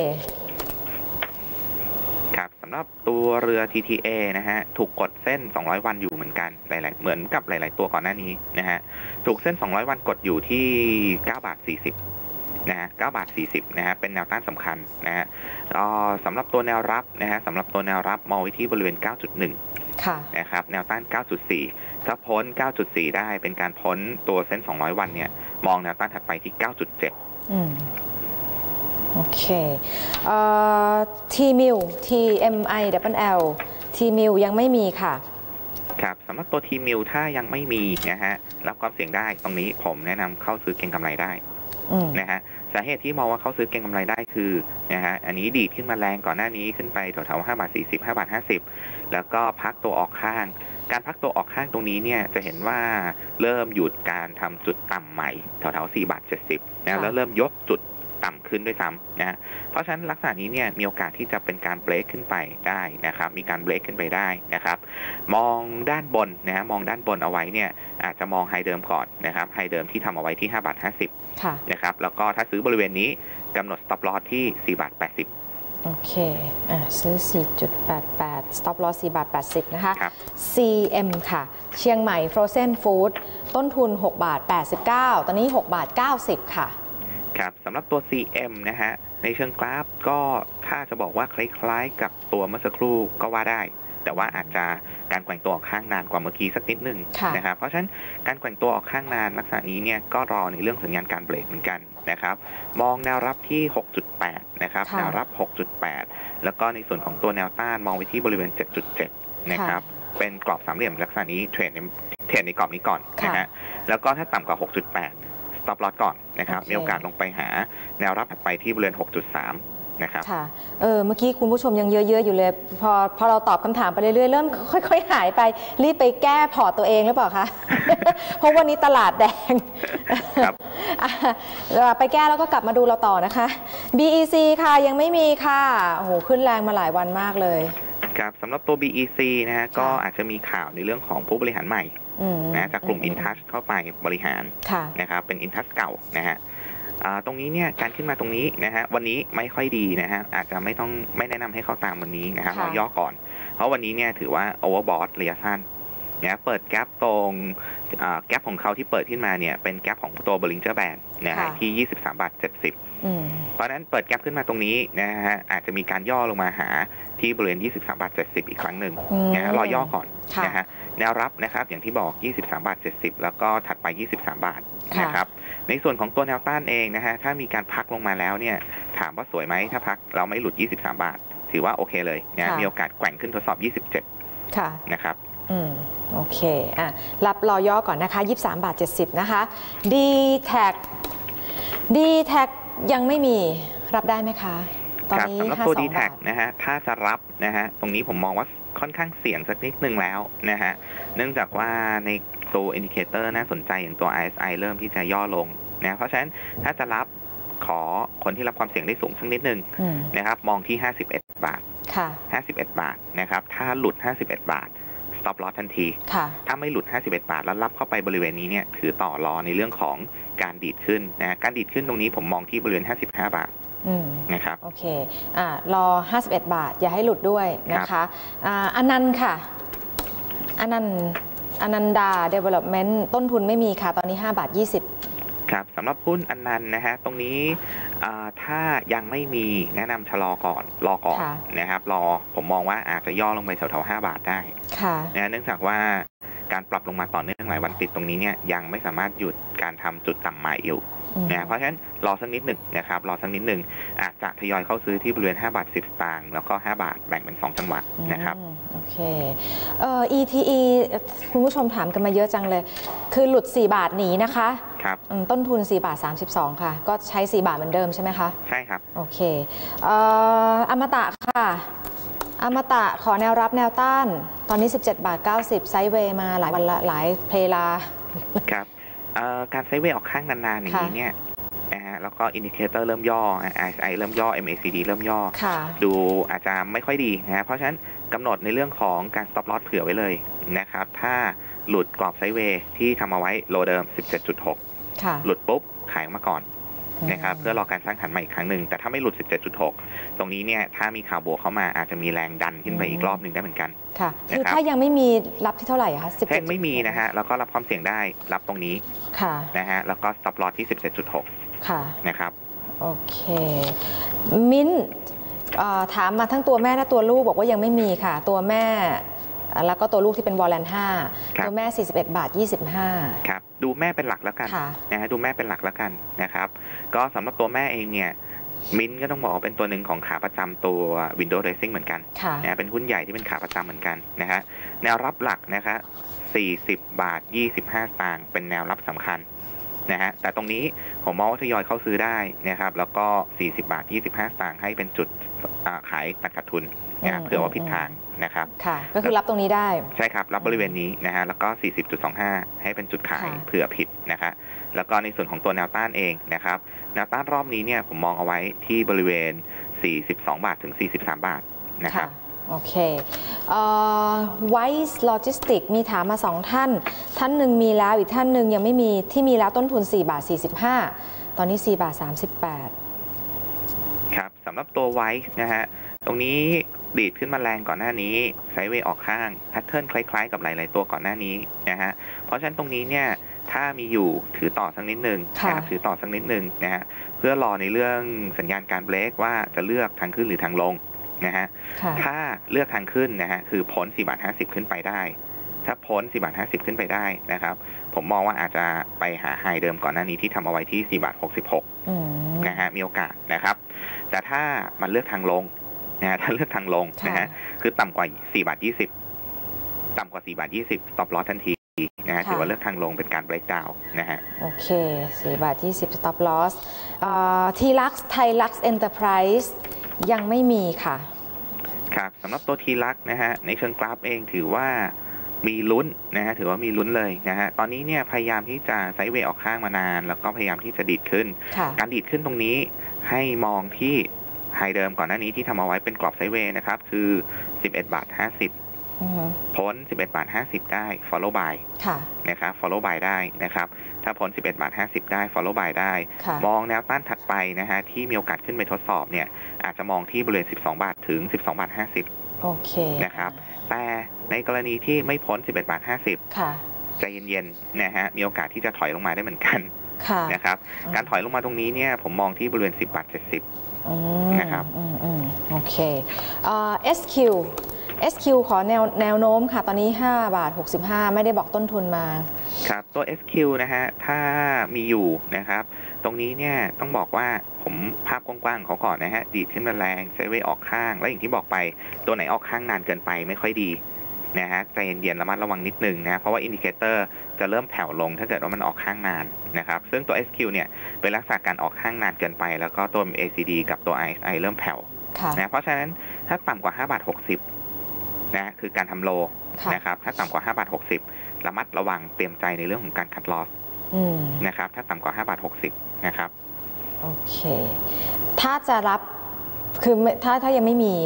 ครับสำหรับตัวเรือ ที ที เอ นะฮะถูกกดเส้นสองร้อยวันอยู่เหมือนกันหลายๆเหมือนกับหลายๆตัวก่อนหน้านี้นะฮะถูกเส้นสองร้อยวันกดอยู่ที่เก้าบาทสี่สิบนะฮะเก้าบาทสี่สิบนะฮะเป็นแนวต้านสำคัญนะฮะก็สำหรับตัวแนวรับนะฮะสำหรับตัวแนวรับมองไว้ที่บริเวณ เก้าจุดหนึ่งค่ะนะครับแนวต้าน เก้าจุดสี่ ถ้าพ้น เก้าจุดสี่ ได้เป็นการพ้นตัวเส้นสองร้อยวันเนี่ยมองแนวต้านถัดไปที่ เก้าจุดเจ็ดอืมโอเคเอ่อ ทีมิล ที เอ็ม ไอ ดับเบิล แอล ทีมิลยังไม่มีค่ะครับสำหรับตัวทีมิลถ้ายังไม่มีนะฮะรับความเสี่ยงได้ตรงนี้ผมแนะนำเข้าซื้อเก็งกำไรได้นะฮะสาเหตุที่มองว่าเขาซื้อเก็งกำไรได้คือนะฮะอันนี้ดีดขึ้นมาแรงก่อนหน้านี้ขึ้นไปแถวๆห้าบาทสี่สิบ ห้าบาทห้าสิบแล้วก็พักตัวออกข้างการพักตัวออกข้างตรงนี้เนี่ยจะเห็นว่าเริ่มหยุดการทำจุดต่ำใหม่แถวๆสี่บาทเจ็ดสิบนะแล้วเริ่มยกจุดต่ำขึ้นด้วยซ้ำนะเพราะฉะนั้นลักษณะนี้เนี่ยมีโอกาสที่จะเป็นการเบรกขึ้นไปได้นะครับมีการเบรกขึ้นไปได้นะครับมองด้านบนนะฮะมองด้านบนเอาไว้เนี่ยอาจจะมองไฮเดิมก่อนนะครับไฮเดิมที่ทำเอาไว้ที่ห้าบาทห้าสิบนะครับแล้วก็ถ้าซื้อบริเวณนี้กำหนด stop loss ที่สี่บาทแปดสิบโอเคอ่ะซื้อ สี่จุดแปดแปด stop loss สี่บาทแปดสิบนะคะ ซี เอ็ม ค่ะเชียงใหม่ Frozen Food ต้นทุนหกบาทแปดสิบเก้าตอนนี้หกบาทเก้าสิบค่ะครับสำหรับตัว ซี เอ็ม นะฮะในเชิงกราฟก็ถ้าจะบอกว่าคล้ายๆกับตัวเมื่อสักครู่ก็ว่าได้แต่ว่าอาจจะการแกว่งตัวออกข้างนานกว่าเมื่อกี้สักนิดนึงนะครับเพราะฉะนั้นการแกว่งตัวออกข้างนานลักษณะนี้เนี่ยก็รอในเรื่องสัญญาณการเบรกเหมือนกันนะครับมองแนวรับที่ หกจุดแปด นะครับแนวรับ หกจุดแปด แล้วก็ในส่วนของตัวแนวต้านมองไว้ที่บริเวณ เจ็ดจุดเจ็ด นะครับเป็นกรอบสามเหลี่ยมลักษณะนี้เทรดในเทรดในกรอบนี้ก่อนนะฮะแล้วก็ถ้าต่ำกว่า หกจุดแปดstop loss ก่อนนะครับมีโอกาสลงไปหาแนวรับถัดไปที่บริเวณ หกจุดสาม นะครับค่ะเออเมื่อกี้คุณผู้ชมยังเยอะๆอยู่เลยพอพอเราตอบคำถามไปเรื่อยๆเริ่มค่อยๆหายไปรีบไปแก้พอร์ตตัวเองหรือเปล่าคะ เพราะวันนี้ตลาดแดงครับไปแก้แล้วก็กลับมาดูเราต่อนะคะ บี อี ซี ค่ะยังไม่มีค่ะโอ้โหขึ้นแรงมาหลายวันมากเลยครับสำหรับตัว บี อี ซี นะฮะก็อาจจะมีข่าวในเรื่องของผู้บริหารใหม่นะจากกลุ่ม InTouch เข้าไปบริหารนะครับเป็น InTouch เก่านะฮะตรงนี้เนี่ยการขึ้นมาตรงนี้นะฮะวันนี้ไม่ค่อยดีนะฮะอาจจะไม่ต้องไม่แนะนำให้เข้าตามวันนี้นะฮะเราย่อก่อนเพราะวันนี้เนี่ยถือว่า overbought ระยะสั้นเนี่ยเปิดแกปตรงแกปของเขาที่เปิดขึ้นมาเนี่ยเป็นแกปของตัว Bollinger Band นะฮะที่ยี่สิบสามบาทเจ็ดสิบเพราะนั้นเปิดแกปขึ้นมาตรงนี้นะฮะอาจจะมีการย่อลงมาหาที่บริเวณยี่สิบสามบาทเจ็ดสิบอีกครั้งหนึ่งนะฮะรอย่อก่อนนะฮะแนวรับนะครับอย่างที่บอกยี่สิบสามบาทเจ็ดสิบแล้วก็ถัดไปยี่สิบสามบาทนะครับในส่วนของตัวแนวต้านเองนะฮะถ้ามีการพักลงมาแล้วเนี่ยถามว่าสวยไหมถ้าพักเราไม่หลุดยี่สิบสามบาทถือว่าโอเคเลยนะมีโอกาสแกว่งขึ้นทดสอบยี่สิบเจ็ดค่ะนะครับอืมโอเคอ่ะรับรอย่อก่อนนะคะยี่สิบสามบาทเจ็ดสิบนะคะ ดี แท็ก ดี แท็ก ยังไม่มีรับได้ไหมคะตอนนี้สำหรับตัว ดี แท็ก นะฮะถ้าจะรับนะฮะตรงนี้ผมมองว่าค่อนข้างเสี่ยงสักนิดนึงแล้วนะฮะเนื่องจากว่าในตัวอินดิเคเตอร์น่าสนใจอย่างตัว อาร์ เอส ไอ เริ่มที่จะย่อลงนะเพราะฉะนั้นถ้าจะรับขอคนที่รับความเสี่ยงได้สูงสักนิดนึงนะครับมองที่ห้าสิบเอ็ดบาทค่ะห้าสิบเอ็ดบาทนะครับถ้าหลุดห้าสิบเอ็ดบาท stop loss ทันทีถ้าไม่หลุดห้าสิบเอ็ดบาทแล้วรับเข้าไปบริเวณนี้เนี่ยถือต่อรอในเรื่องของการดีดขึ้นนะการดีดขึ้นตรงนี้ผมมองที่บริเวณห้าสิบห้าบาทนะครับโอเคอ่ารอห้าสิบเอ็ดบาทอย่าให้หลุดด้วยนะคะอ่าอนันต์ค่ะอนันต์อนันดา Development ต้นทุนไม่มีค่ะตอนนี้ห้าบาทยี่สิบครับสำหรับหุ้นอนันต์นะฮะตรงนี้ถ้ายังไม่มีแนะนำชะลอก่อนรอก่อนนะครับรอผมมองว่าอาจจะย่อลงไปแถวๆห้าบาทได้นะเนื่องจากว่าการปรับลงมาต่อเนื่องหลายวันติดตรงนี้เนี่ยยังไม่สามารถหยุดการทำจุดต่ำใหม่อยู่นะเพราะฉะนั้นรอสักนิดหนึ่งนะครับรอสักนิดหนึ่งอาจจะทยอยเข้าซื้อที่บริเวณห้าบาทสิบสตางค์แล้วก็ห้าบาทแบ่งเป็นสองจังหวะนะครับโอเคเอ่อ อี ที อี คุณผู้ชมถามกันมาเยอะจังเลยคือหลุดสี่บาทหนีนะคะครับต้นทุนสี่บาทสามสิบสองค่ะก็ใช้สี่บาทเหมือนเดิมใช่ไหมคะใช่ครับโอเคเอ่ออมตะค่ะอมตะขอแนวรับแนวต้านตอนนี้สิบเจ็ดบาทเก้าสิบไซด์เวย์มาหลายวันละหลายเพลาครับการไซด์เวย์ออกข้างนานๆอย่างนี้เนี่ยนะฮะแล้วก็อินดิเคเตอร์เริ่มย่อ อาร์ เอส ไอ เริ่มย่อ เอ็ม เอ ซี ดี เริ่มย่อดูอาจจะไม่ค่อยดีนะฮะเพราะฉะนั้นกำหนดในเรื่องของการ stop loss เผื่อไว้เลยนะครับถ้าหลุดกรอบไซด์เวย์ที่ทำเอาไว้โลเดิม สิบเจ็ดจุดหก หลุดปุ๊บขายมาก่อนนะครับเพื่อรอการสร้างฐานใหม่อีกครั้งหนึ่งแต่ถ้าไม่หลุด สิบเจ็ดจุดหก ตรงนี้เนี่ยถ้ามีข่าวบวกเข้ามาอาจจะมีแรงดันขึ้นไปอีกรอบหนึ่งได้เหมือนกันค่ะคือถ้ายังไม่มีรับที่เท่าไหร่คะสิบเจ็ดไม่มีนะฮะแล้วก็รับความเสี่ยงได้รับตรงนี้ค่ะนะฮะแล้วก็ stop loss ที่ สิบเจ็ดจุดหกค่ะนะครับโอเคมิ้นถามมาทั้งตัวแม่และตัวลูกบอกว่ายังไม่มีค่ะตัวแม่แล้วก็ตัวลูกที่เป็นวอลเลนห้าตัวแม่สี่สิบเอ็ดบาทยี่สิบห้าครับดูแม่เป็นหลักแล้วกันนะฮะดูแม่เป็นหลักแล้วกันนะครับก็สำหรับตัวแม่เองเนี่ยมิ้นก็ต้องบอกว่าเป็นตัวหนึ่งของขาประจำตัว Windows Racing เหมือนกันนะเป็นหุ้นใหญ่ที่เป็นขาประจำเหมือนกันนะฮะแนวรับหลักนะคะสี่สิบบาทยี่สิบห้าสตางค์เป็นแนวรับสำคัญนะฮะแต่ตรงนี้ผมมองว่าทยอยเข้าซื้อได้นะครับแล้วก็สี่สิบบาทยี่สิบห้าสตางค์ให้เป็นจุดขายตัดขาดทุนนะเผื่อว่าผิดทางนะครับค่ะก็คือรับตรงนี้ได้ใช่ครับรับบริเวณนี้นะฮะแล้วก็ สี่สิบจุดสองห้า ให้เป็นจุดขายเผื่อผิดนะคะแล้วก็ในส่วนของตัวแนวต้านเองนะครับแนวต้านรอบนี้เนี่ยผมมองเอาไว้ที่บริเวณสี่สิบสองบาทถึงสี่สิบสามบาทนะครับโอเคเอ่อ Wise Logistics มีถามมาสองท่านท่านหนึ่งมีแล้วอีกท่านหนึ่งยังไม่มีที่มีแล้วต้นทุนสี่บาทสี่สิบห้าตอนนี้สี่บาทสามสิบแปดครับสำหรับตัว Wise นะฮะตรงนี้ดีดขึ้นมาแรงก่อนหน้านี้ไซด์เวย์ออกข้างแพทเทิร์นคล้ายๆกับหลายๆตัวก่อนหน้านี้นะฮะเพราะฉะนั้นตรงนี้เนี่ยถ้ามีอยู่ถือต่อสักนิดนึงนะครับถือต่อสักนิดนึงนะฮะเพื่อรอในเรื่องสัญญาณการเบรกว่าจะเลือกทางขึ้นหรือทางลงนะฮะถ้าเลือกทางขึ้นนะฮะคือพ้นสี่บาทห้าสิบขึ้นไปได้ถ้าพ้นสี่บาทห้าสิบขึ้นไปได้นะครับผมมองว่าอาจจะไปหาไฮเดิมก่อนหน้านี้ที่ทำเอาไว้ที่สี่บาทหกสิบหกนะฮะมีโอกาสนะครับแต่ถ้ามันเลือกทางลงนะฮะถ้าเลือกทางลงนะฮะคือต่ำกว่าสี่บาทยี่สิบต่ำกว่าสี่บาทยี่สิบ stop loss ทันทีนะฮะถือว่าเลือกทางลงเป็นการ break down นะฮะโอเคสี่บาทยี่สิบ stop loss ทีลักซ์ไทยลักซ์เอ็นเตอร์ไพรส์ยังไม่มีค่ะครับสำหรับตัวทีลักซ์นะฮะในเชิงกราฟเองถือว่ามีลุ้นนะฮะถือว่ามีลุ้นเลยนะฮะตอนนี้เนี่ยพยายามที่จะไซด์เวย์ออกข้างมานานแล้วก็พยายามที่จะดีดขึ้นการดีดขึ้นตรงนี้ให้มองที่ไฮเดิมก่อนหน้านี้ที่ทำเอาไว้เป็นกรอบไซด์เวย์นะครับคือสิบเอ็ดบาทห้าสิบพ้นสิบเอ็ดบาทห้าสิบได้ follow buy นะครับ follow buy ได้นะครับถ้าพ้นสิบเอ็ดบาทห้าสิบได้ follow buy ได้มองแนวต้านถัดไปนะฮะที่มีโอกาสขึ้นไปทดสอบเนี่ยอาจจะมองที่บริเวณสิบสองบาทถึงสิบสองบาทห้าสิบโอเคนะครับแต่ในกรณีที่ไม่พ้นสิบเอ็ดบาทห้าสิบใจเย็นๆนะฮะมีโอกาสที่จะถอยลงมาได้เหมือนกันนะครับการถอยลงมาตรงนี้เนี่ยผมมองที่บริเวณสิบบาทเจ็ดสิบนะครับโอเคเอ่อ เอส คิว เอส คิว ขอแนวแนวโน้มค่ะตอนนี้ห้าบาทหกสิบห้าไม่ได้บอกต้นทุนมาครับตัว เอส คิว นะฮะถ้ามีอยู่นะครับตรงนี้เนี่ยต้องบอกว่าผมภาพกว้างๆเขาก่อนนะฮะดีดขึ้นมาแรงไซด์เวย์ออกข้างแล้วอย่างที่บอกไปตัวไหนออกข้างนานเกินไปไม่ค่อยดีนะฮะใจเย็นๆระมัดระวังนิดนึงนะเพราะว่าอินดิเคเตอร์จะเริ่มแผ่วลงถ้าเกิดว่ามันออกข้างนานนะครับซึ่งตัว เอส คิว เนี่ยเป็นลักษณะการออกข้างนานเกินไปแล้วก็ตัว เอ ซี ดี กับตัว อาร์ เอส ไอ เริ่มแผ่วนะเพราะฉะนั้นถ้าต่ำกว่าห้าบาทหกสิบนะคือการทำโลนะครับถ้าต่ำกว่าห้าบาทหกสิบระมัดระวังเตรียมใจในเรื่องของการคัดลอสนะครับถ้าต่ำกว่าห้าบาทหกสิบนะครับโอเคถ้าจะรับคือถ้าถ้ายังไม่มี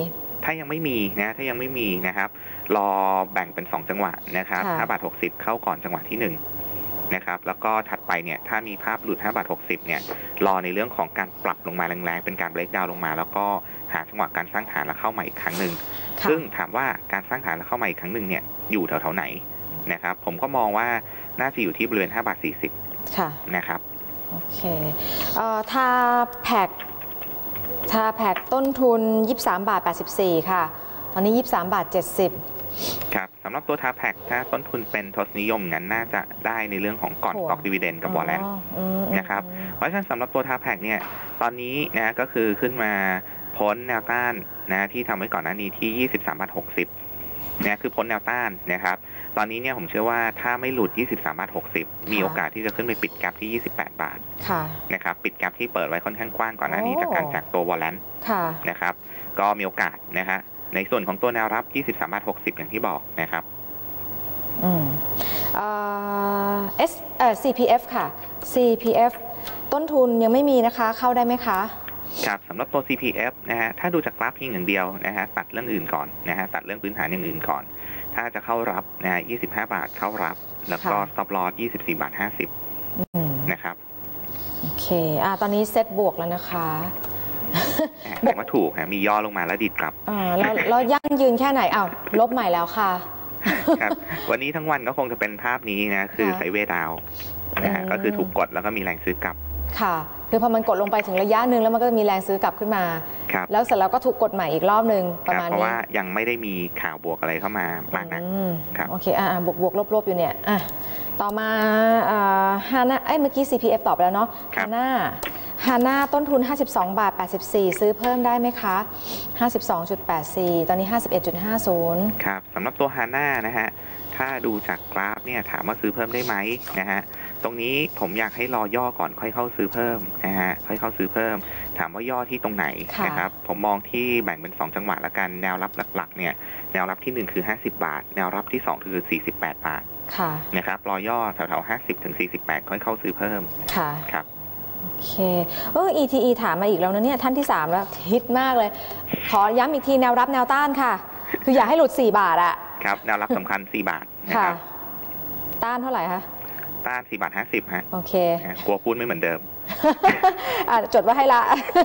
ถ้ายังไม่มีนะถ้ายังไม่มีนะครับรอแบ่งเป็นสองจังหวะนะครับห้าบาทหกสิบเข้าก่อนจังหวะที่หนึ่งนะครับแล้วก็ถัดไปเนี่ยถ้ามีภาพหลุดห้าบาทหกสิบเนี่ยรอในเรื่องของการปรับลงมาแรงๆเป็นการเบรกดาวน์ลงมาแล้วก็หาจังหวะการสร้างฐานแล้วเข้าใหม่อีกครั้งหนึ่งซึ่งถามว่าการสร้างฐานแล้วเข้าใหม่อีกครั้งหนึ่งเนี่ยอยู่แถวๆไหนนะครับผมก็มองว่าน่าจะอยู่ที่บริเวณห้าบาทสี่สิบนะครับโอเคเอ่อถ้าแพ็กถ้าแพ็กต้นทุนยี่สิบสามบาทแปดสิบสี่ค่ะตอนนี้ยี่สิบสามบาทเจ็ดสิบครับสำหรับตัวทาแพ็กถ้าต้นทุนเป็นทศนิยมงั้นน่าจะได้ในเรื่องของก่อนออกดิวิเดนด์กับวอลเลนนะครับเพราะฉะนั้นสำหรับตัวทาแพ็กเนี่ยตอนนี้นะก็คือขึ้นมาพ้นแนวต้านนะที่ทำไว้ก่อนหน้านี้ที่ยี่สิบสามบาทหกสิบเนี่ยคือพ้นแนวต้านนะครับตอนนี้เนี่ยผมเชื่อว่าถ้าไม่หลุดยี่สิบสามบาทหกสิบมีโอกาสที่จะขึ้นไปปิดแกปที่ยี่สิบแปดบาทนะครับปิดแกปที่เปิดไว้ค่อนข้างกว้างก่อนหน้านี้จากการจากตัววอลเลนนะครับก็มีโอกาสนะฮะในส่วนของตัวแนวรับยี่สิบสามบาทหกสิบอย่างที่บอกนะครับอืมเอ่อ S เอ่อ ซี พี เอฟ ค่ะ ซี พี เอฟ ต้นทุนยังไม่มีนะคะเข้าได้ไหมคะครับสำหรับตัว ซี พี เอฟ นะฮะถ้าดูจากกราฟเพียงอย่างเดียวนะฮะตัดเรื่องอื่นก่อนนะฮะตัดเรื่องพื้นฐานอย่างอื่นก่อนถ้าจะเข้ารับนะฮะยี่สิบห้าบาทเข้ารับแล้วก็ stop loss ยี่สิบสี่บาทห้าสิบนะครับโอเคอ่าตอนนี้เซ็ตบวกแล้วนะคะแต่ว่าถูกฮะมีย่อลงมาแล้วดีดกลับอ่าแล้วแล้วยั่งยืนแค่ไหนอ้าวลบใหม่แล้วค่ะครับวันนี้ทั้งวันก็คงจะเป็นภาพนี้นะคือไซด์เวย์ดาวน์นะฮะก็คือถูกกดแล้วก็มีแรงซื้อกลับค่ะคือพอมันกดลงไปถึงระยะหนึ่งแล้วมันก็มีแรงซื้อกลับขึ้นมาแล้วเสร็จแล้วก็ถูกกดใหม่อีกรอบหนึ่งประมาณนี้เพราะว่ายังไม่ได้มีข่าวบวกอะไรเข้ามามากนะครับโอเคอ่าบวกบวกลบๆอยู่เนี่ยอ่ะต่อมาฮาน่าเอ้ยเมื่อกี้ ซี พี เอฟ ตอบไปแล้วเนาะฮาน่าฮาน่าต้นทุนห้าสิบสองบาทแปดสิบสี่ซื้อเพิ่มได้ไหมคะห้าสิบสองจุดแปดสี่ตอนนี้ ห้าสิบเอ็ดจุดห้าศูนย์ครับสำหรับตัวฮาน่านะฮะถ้าดูจากกราฟเนี่ยถามว่าซื้อเพิ่มได้ไหมนะฮะตรงนี้ผมอยากให้รอย่อก่อนค่อยเข้าซื้อเพิ่มนะฮะค่อยเข้าซื้อเพิ่มถามว่าย่อที่ตรงไหนนะครับผมมองที่แบ่งเป็นสองจังหวะละกันแนวรับหลักๆเนี่ยแนวรับที่หนึ่งคือห้าสิบบาทแนวรับที่สองคือสี่สิบแปดบาทนะครับรอย่อแถวๆห้าสิบถึงสี่สิบแปดค่อยเข้าซื้อเพิ่มค่ะครับโอเคเออ อี ที อี ถามมาอีกแล้วนะเนี่ยท่านที่สามแล้วฮิตมากเลยขอย้ำอีกทีแนวรับแนวต้านค่ะคืออย่าให้หลุดสี่บาทอะครับแนวรับสำคัญสี่บาทนะครับต้านเท่าไหร่คะต้านสี่บาทห้าสิบฮะโอเคกลัวพูดไม่เหมือนเดิมจดไว้ให้ละ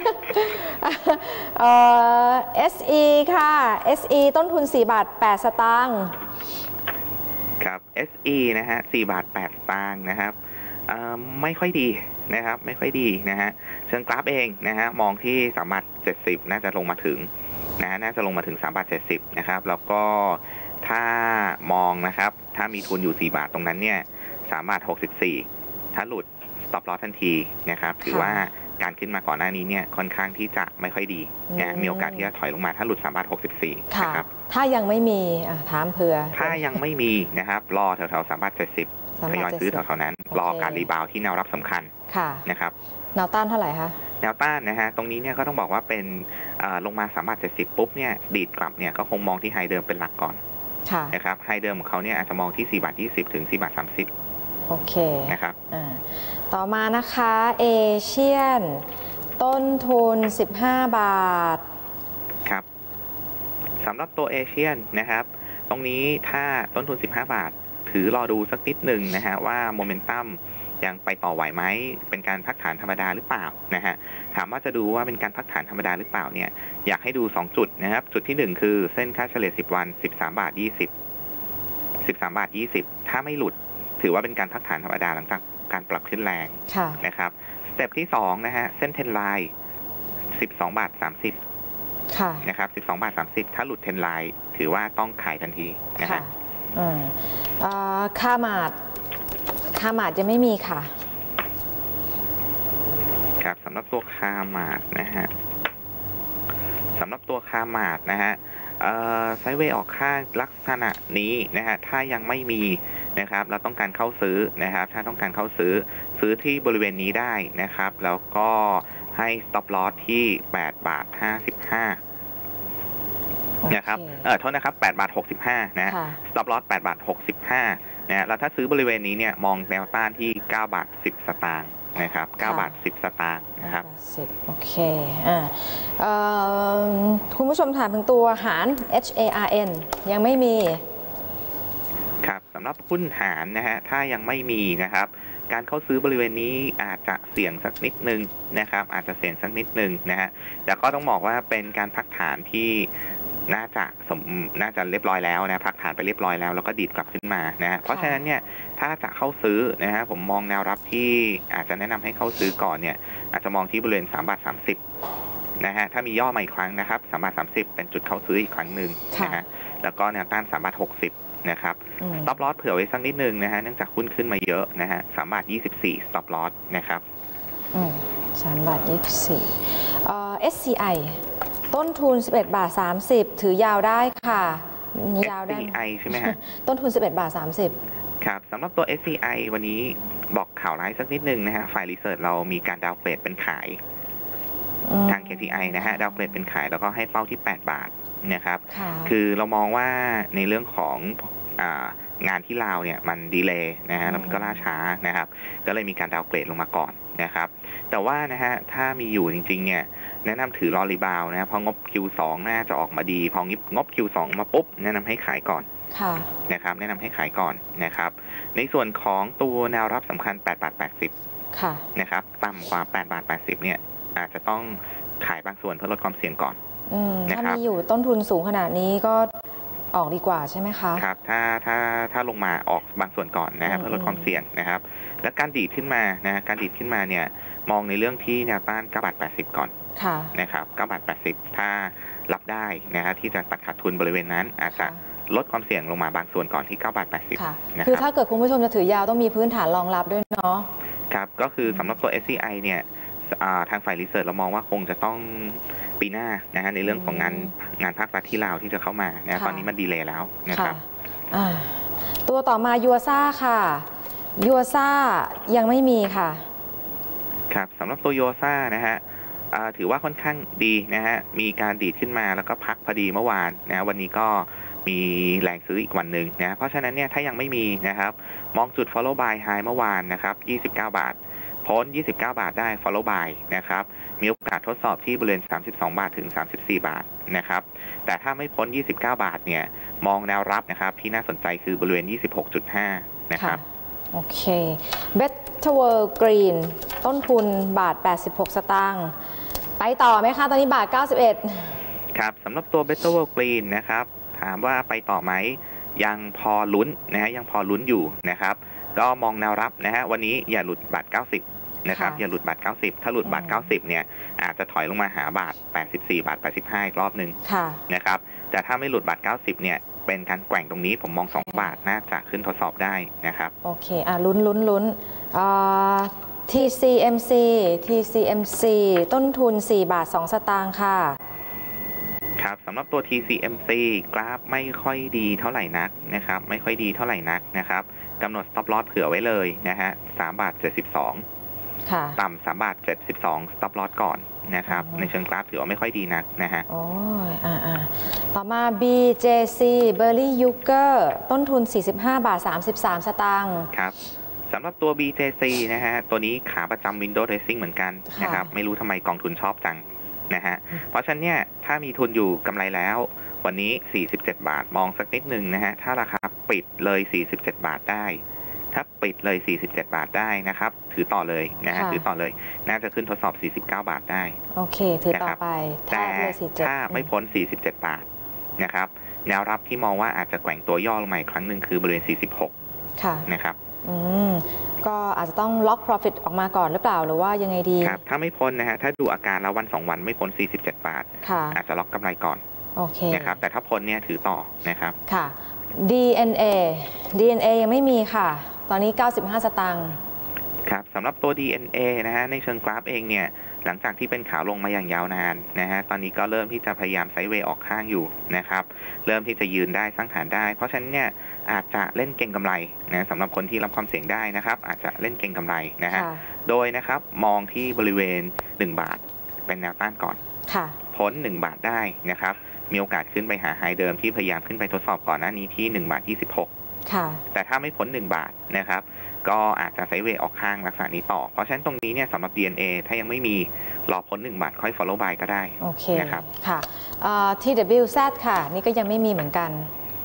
เอ่อ เอส อี ค่ะ เอส อี ต้นทุนสี่บาทแปดสตางค์ครับ เอส อี นะฮะสี่บาทแปดสตางค์นะครับไม่ค่อยดีนะครับไม่ค่อยดีนะฮะเชิงกราฟเองนะฮะมองที่สามบาทเจ็ดสิบน่าจะลงมาถึงนะน่าจะลงมาถึงสามบาทเจ็ดสิบนะครับแล้วก็ถ้ามองนะครับถ้ามีทุนอยู่สี่บาทตรงนั้นเนี่ยสามบาทหกสิบสี่ถ้าหลุด stop loss ทันทีนะครับถือว่าการขึ้นมาก่อนหน้านี้เนี่ยค่อนข้างที่จะไม่ค่อยดีนะมีโอกาสที่จะถอยลงมาถ้าหลุดสามบาทหกสิบสี่นะครับถ้ายังไม่มีถามเผื่อถ้ายังไม่มีนะครับรอแถวๆสามบาทเจ็ดสิบทยอยซื้อแถวๆนั้นรอการรีบาวที่แนวรับสำคัญนะครับแนวต้านเท่าไหร่คะแนวต้านนะฮะตรงนี้เนี่ยก็ต้องบอกว่าเป็นลงมาสามบาทเจ็ดสิบปุ๊บเนี่ยดีดกลับเนี่ยก็คงมองที่ไฮเดิมเป็นหลักก่อนนะครับไฮเดิมของเขาเนี่ยอาจจะมองที่สี่บาทยี่สิบถึงสี่บาทสามสิบโอเคนะครับต่อมานะคะเอเชียนต้นทุนสิบห้าบาทครับสำหรับตัวเอเชียนนะครับตรงนี้ถ้าต้นทุนสิบห้าบาทถือรอดูสักนิดหนึ่งนะฮะว่าโมเมนตัมยังไปต่อไหวไหมเป็นการพักฐานธรรมดาหรือเปล่านะฮะถามว่าจะดูว่าเป็นการพักฐานธรรมดาหรือเปล่าเนี่ยอยากให้ดูสองจุดนะครับจุดที่หนึ่งคือเส้นค่าเฉลี่ยสิบวันสิบสามบาทยี่สิบ สิบสามบาทยี่สิบถ้าไม่หลุดถือว่าเป็นการพักฐานธรรมดาหลังจากการปรับขึ้นแรงนะครับสเต็ปที่สองนะฮะเส้นเทรนไลน์สิบสองบาทสามสิบนะครับสิบสองบาทสามสิบถ้าหลุดเทรนไลน์ถือว่าต้องขายทันทีนะฮะค่ามาดค่ามาดจะไม่มีค่ะครับสำหรับตัวค่ามาดนะฮะสำหรับตัวค่ามาดนะฮะไซด์เวย์ออกข้างลักษณะนี้นะฮะถ้ายังไม่มีนะครับเราต้องการเข้าซื้อนะครับถ้าต้องการเข้าซื้อซื้อที่บริเวณนี้ได้นะครับแล้วก็ให้ stop loss ที่แปดบาทห้าสิบห้านะครับเออโทษนะครับแปดบาทหกสิบห้านะ stop loss แปดบาทหกสิบห้านะแล้วถ้าซื้อบริเวณนี้เนี่ยมองแนวต้านที่เก้าบาทสิบสตางค์นะครับเก้าบาทสิบสตางค์นะครับสิบโอเคอ่าคุณผู้ชมถามถึงตัวหาร H A R N ยังไม่มีครับสำหรับหุ้นหารนะฮะถ้ายังไม่มีนะครับการเข้าซื้อบริเวณนี้อาจจะเสี่ยงสักนิดนึงนะครับอาจจะเสี่ยงสักนิดนึงนะฮะแต่ก็ต้องบอกว่าเป็นการพักฐานที่น่าจะสมน่าจะเรียบร้อยแล้วนะพักฐานไปเรียบร้อยแล้วแล้วก็ดีดกลับขึ้นมานะฮะเพราะฉะนั้นเนี่ยถ้าจะเข้าซื้อนะฮะผมมองแนวรับที่อาจจะแนะนำให้เข้าซื้อก่อนเนี่ยอาจจะมองที่บริเวณสามบาทสามสิบนะฮะถ้ามีย่อมาอีกครั้งนะครับสามบาทสามสิบเป็นจุดเข้าซื้ออีกครั้งหนึ่งนะฮะแล้วก็แนวต้านสามบาทหกสิบนะครับสต็อปลอสเผื่อไว้สักนิดนึงนะฮะเนื่องจากหุ้นขึ้นมาเยอะนะฮะสามบาทยี่สิบสี่สต็อปลอสนะครับสามบาทยี่สิบสี่เอ่อ เอส ซี ไอ ต้นทุนสิบเอ็ดบาทสามสิบถือยาวได้ค่ะยาวได้ เอส ซี ไอ ใช่ไหมฮะต้นทุนสิบเอ็ดบาทสามสิบครับสำหรับตัว เอส ซี ไอ วันนี้บอกข่าวร้ายสักนิดนึงนะฮะฝ่ายรีเสิร์ชเรามีการดาวเกรดเป็นขายทาง เค ที ไอ นะฮะดาวเกรดเป็นขายแล้วก็ให้เป้าที่แปดบาทนะครับคือเรามองว่าในเรื่องของงานที่ลาวเนี่ยมันดีเลย์นะฮะแล้วมันก็ล่าช้านะครับก็เลยมีการดาวเกรดลงมาก่อนนะครับแต่ว่านะฮะถ้ามีอยู่จริงๆเนี่ยแนะนำถือรอรีบาวนะพองบ คิว สอง น่าจะออกมาดีพองบ คิว สอง มาปุ๊บแนะนำให้ขายก่อนนะครับแนะนำให้ขายก่อนนะครับในส่วนของตัวแนวรับสำคัญแปดบาทแปดสิบนะครับต่ำกว่าแปดบาทแปดสิบเนี่ยอาจจะต้องขายบางส่วนเพื่อลดความเสี่ยงก่อนถ้ามีอยู่ต้นทุนสูงขนาดนี้ก็ออกดีกว่าใช่ไหมคะครับถ้าถ้าถ้าลงมาออกบางส่วนก่อนนะครับเพื่อลดความเสี่ยงนะครับและการดีดขึ้นมานะการดีดขึ้นมาเนี่ยมองในเรื่องที่แนวต้านเก้าบาทแปดสิบก่อนนะครับเก้าบาทแปดสิบถ้ารับได้นะฮะที่จะตัดขาดทุนบริเวณนั้นอาจจะลดความเสี่ยงลงมาบางส่วนก่อนที่เก้าบาทแปดสิบนะครับคือถ้าเกิดคุณผู้ชมจะถือยาวต้องมีพื้นฐานรองรับด้วยเนาะครับก็คือสำหรับตัว เอส ซี ไอ เนี่ยทางฝ่ายรีเสิร์ชเรามองว่าคงจะต้องปีหน้านะฮะในเรื่องของงานงานภาครัฐที่ลาวที่จะเข้ามานะตอนนี้มันดีเลย์แล้วนะครับตัวต่อมายูซ่าค่ะยูซ่ายังไม่มีค่ะครับสำหรับตัวยูซ่านะฮะถือว่าค่อนข้างดีนะฮะมีการดีดขึ้นมาแล้วก็พักพอดีเมื่อวานนะวันนี้ก็มีแรงซื้ออีกวันหนึ่งนะเพราะฉะนั้นเนี่ยถ้ายังไม่มีนะครับมองจุด follow buy high เมื่อวานนะครับยี่สิบเก้าบาทพ้นยี่สิบเก้าบาทได้ follow buy นะครับมีโอกาสทดสอบที่บริเวณสามสิบสองบาทถึงสามสิบสี่บาทนะครับแต่ถ้าไม่พ้นยี่สิบเก้าบาทเนี่ยมองแนวรับนะครับที่น่าสนใจคือบริเวณ ยี่สิบหกจุดห้า นะครับโอเค Better World Green ต้นทุนบาทแปดสิบหกสตางค์ไปต่อไหมคะตอนนี้บาทเก้าสิบเอ็ดครับสำหรับตัว Better World Green นะครับถามว่าไปต่อไหมยังพอลุ้นนะฮะยังพอลุ้นอยู่นะครับก็มองแนวรับนะฮะวันนี้อย่าหลุดบาทเก้าสิบนะครับอย่าหลุดบาทเก้าสิบถ้าหลุดบาทเก้าสิบเนี่ยอาจจะถอยลงมาหาบาทแปดสิบสี่บาทแปดสิบห้าอีกรอบนึงนะครับแต่ถ้าไม่หลุดบาทเก้าสิบเนี่ยเป็นการแกว่งตรงนี้ผมมองสองบาทน่าจะขึ้นทดสอบได้นะครับโอเคอ่ะลุ้นลุ้นลุ้นอ่า ที ซี เอ็ม ซี ที ซี เอ็ม ซี ต้นทุนสี่บาทสองสตางค์ค่ะครับสำหรับตัว ที ซี เอ็ม ซี กราฟไม่ค่อยดีเท่าไหร่นักนะครับไม่ค่อยดีเท่าไหร่นักนะครับกำหนด stop loss เผื่อไว้เลยนะฮะสามบาทเจ็ดสิบสองต่ำสามบาทเจ็ดสิบสอง stop loss ก่อนนะครับในเชิงกราฟถือว่าไม่ค่อยดีนักนะฮะโอ้ยอ่าอ่าต่อมา บี เจ ซี Berry Yuger ต้นทุนสี่สิบห้าบาทสามสิบสามสตางค์ครับสำหรับตัว บี เจ ซี นะฮะตัวนี้ขาประจำ Window Dressing เหมือนกันนะครับไม่รู้ทำไมกองทุนชอบจังนะฮะเพราะฉะนั้นเนี่ยถ้ามีทุนอยู่กำไรแล้ววันนี้สี่สิบเจ็ดบาทมองสักนิดนึงนะฮะถ้าราคาปิดเลยสี่สิบเจ็ดบาทได้ถ้าปิดเลยสี่สิบเจ็ดบาทได้นะครับถือต่อเลยนะฮะถือต่อเลยน่าจะขึ้นทดสอบสี่สิบเก้าบาทได้โอเคถือต่อไปแต่ถ้าไม่พ้นสี่สิบเจ็ดบาทนะครับแนวรับที่มองว่าอาจจะแกว่งตัวย่อลงมาอีกครั้งหนึ่งคือบริเวณสี่สิบหกค่ะนะครับอืมก็อาจจะต้องล็อก profit ออกมาก่อนหรือเปล่าหรือว่ายังไงดีครับถ้าไม่พ้นนะฮะถ้าดูอาการแล้ววันสองวันไม่พ้นสี่สิบเจ็ดบาทอาจจะล็อกกำไรก่อนโอเคนะครับแต่ถ้าพ้นเนี่ยถือต่อนะครับค่ะ ดี เอ็น เอ ดี เอ็น เอ ยังไม่มีค่ะตอนนี้เก้าสิบห้าสตางค์ครับสำหรับตัว ดี เอ็น เอ นะฮะในเชิงกราฟเองเนี่ยหลังจากที่เป็นขาลงมาอย่างยาวนานนะฮะตอนนี้ก็เริ่มที่จะพยายามไซด์เวย์ออกข้างอยู่นะครับเริ่มที่จะยืนได้สร้างฐานได้เพราะฉะนั้นเนี่ยอาจจะเล่นเก็งกำไรนะสำหรับคนที่รับความเสี่ยงได้นะครับอาจจะเล่นเก็งกำไรนะฮะโดยนะครับมองที่บริเวณหนึ่งบาทเป็นแนวต้านก่อนพ้นหนึ่งบาทได้นะครับมีโอกาสขึ้นไปหาไฮเดิมที่พยายามขึ้นไปทดสอบก่อนหน้านี้ที่หนึ่งบาทยี่สิบหกแต่ถ้าไม่พ้นหนึ่งบาทนะครับก็อาจจะไซด์เวย์ออกข้างลักษณะนี้ต่อเพราะฉะนั้นตรงนี้เนี่ยสำหรับ ดี เอ็น เอ ถ้ายังไม่มีรอพ้นหนึ่งบาทค่อย follow buy ก็ได้โอเคนะครับค่ะ ที ดับเบิลยู แซด ค่ะนี่ก็ยังไม่มีเหมือนกัน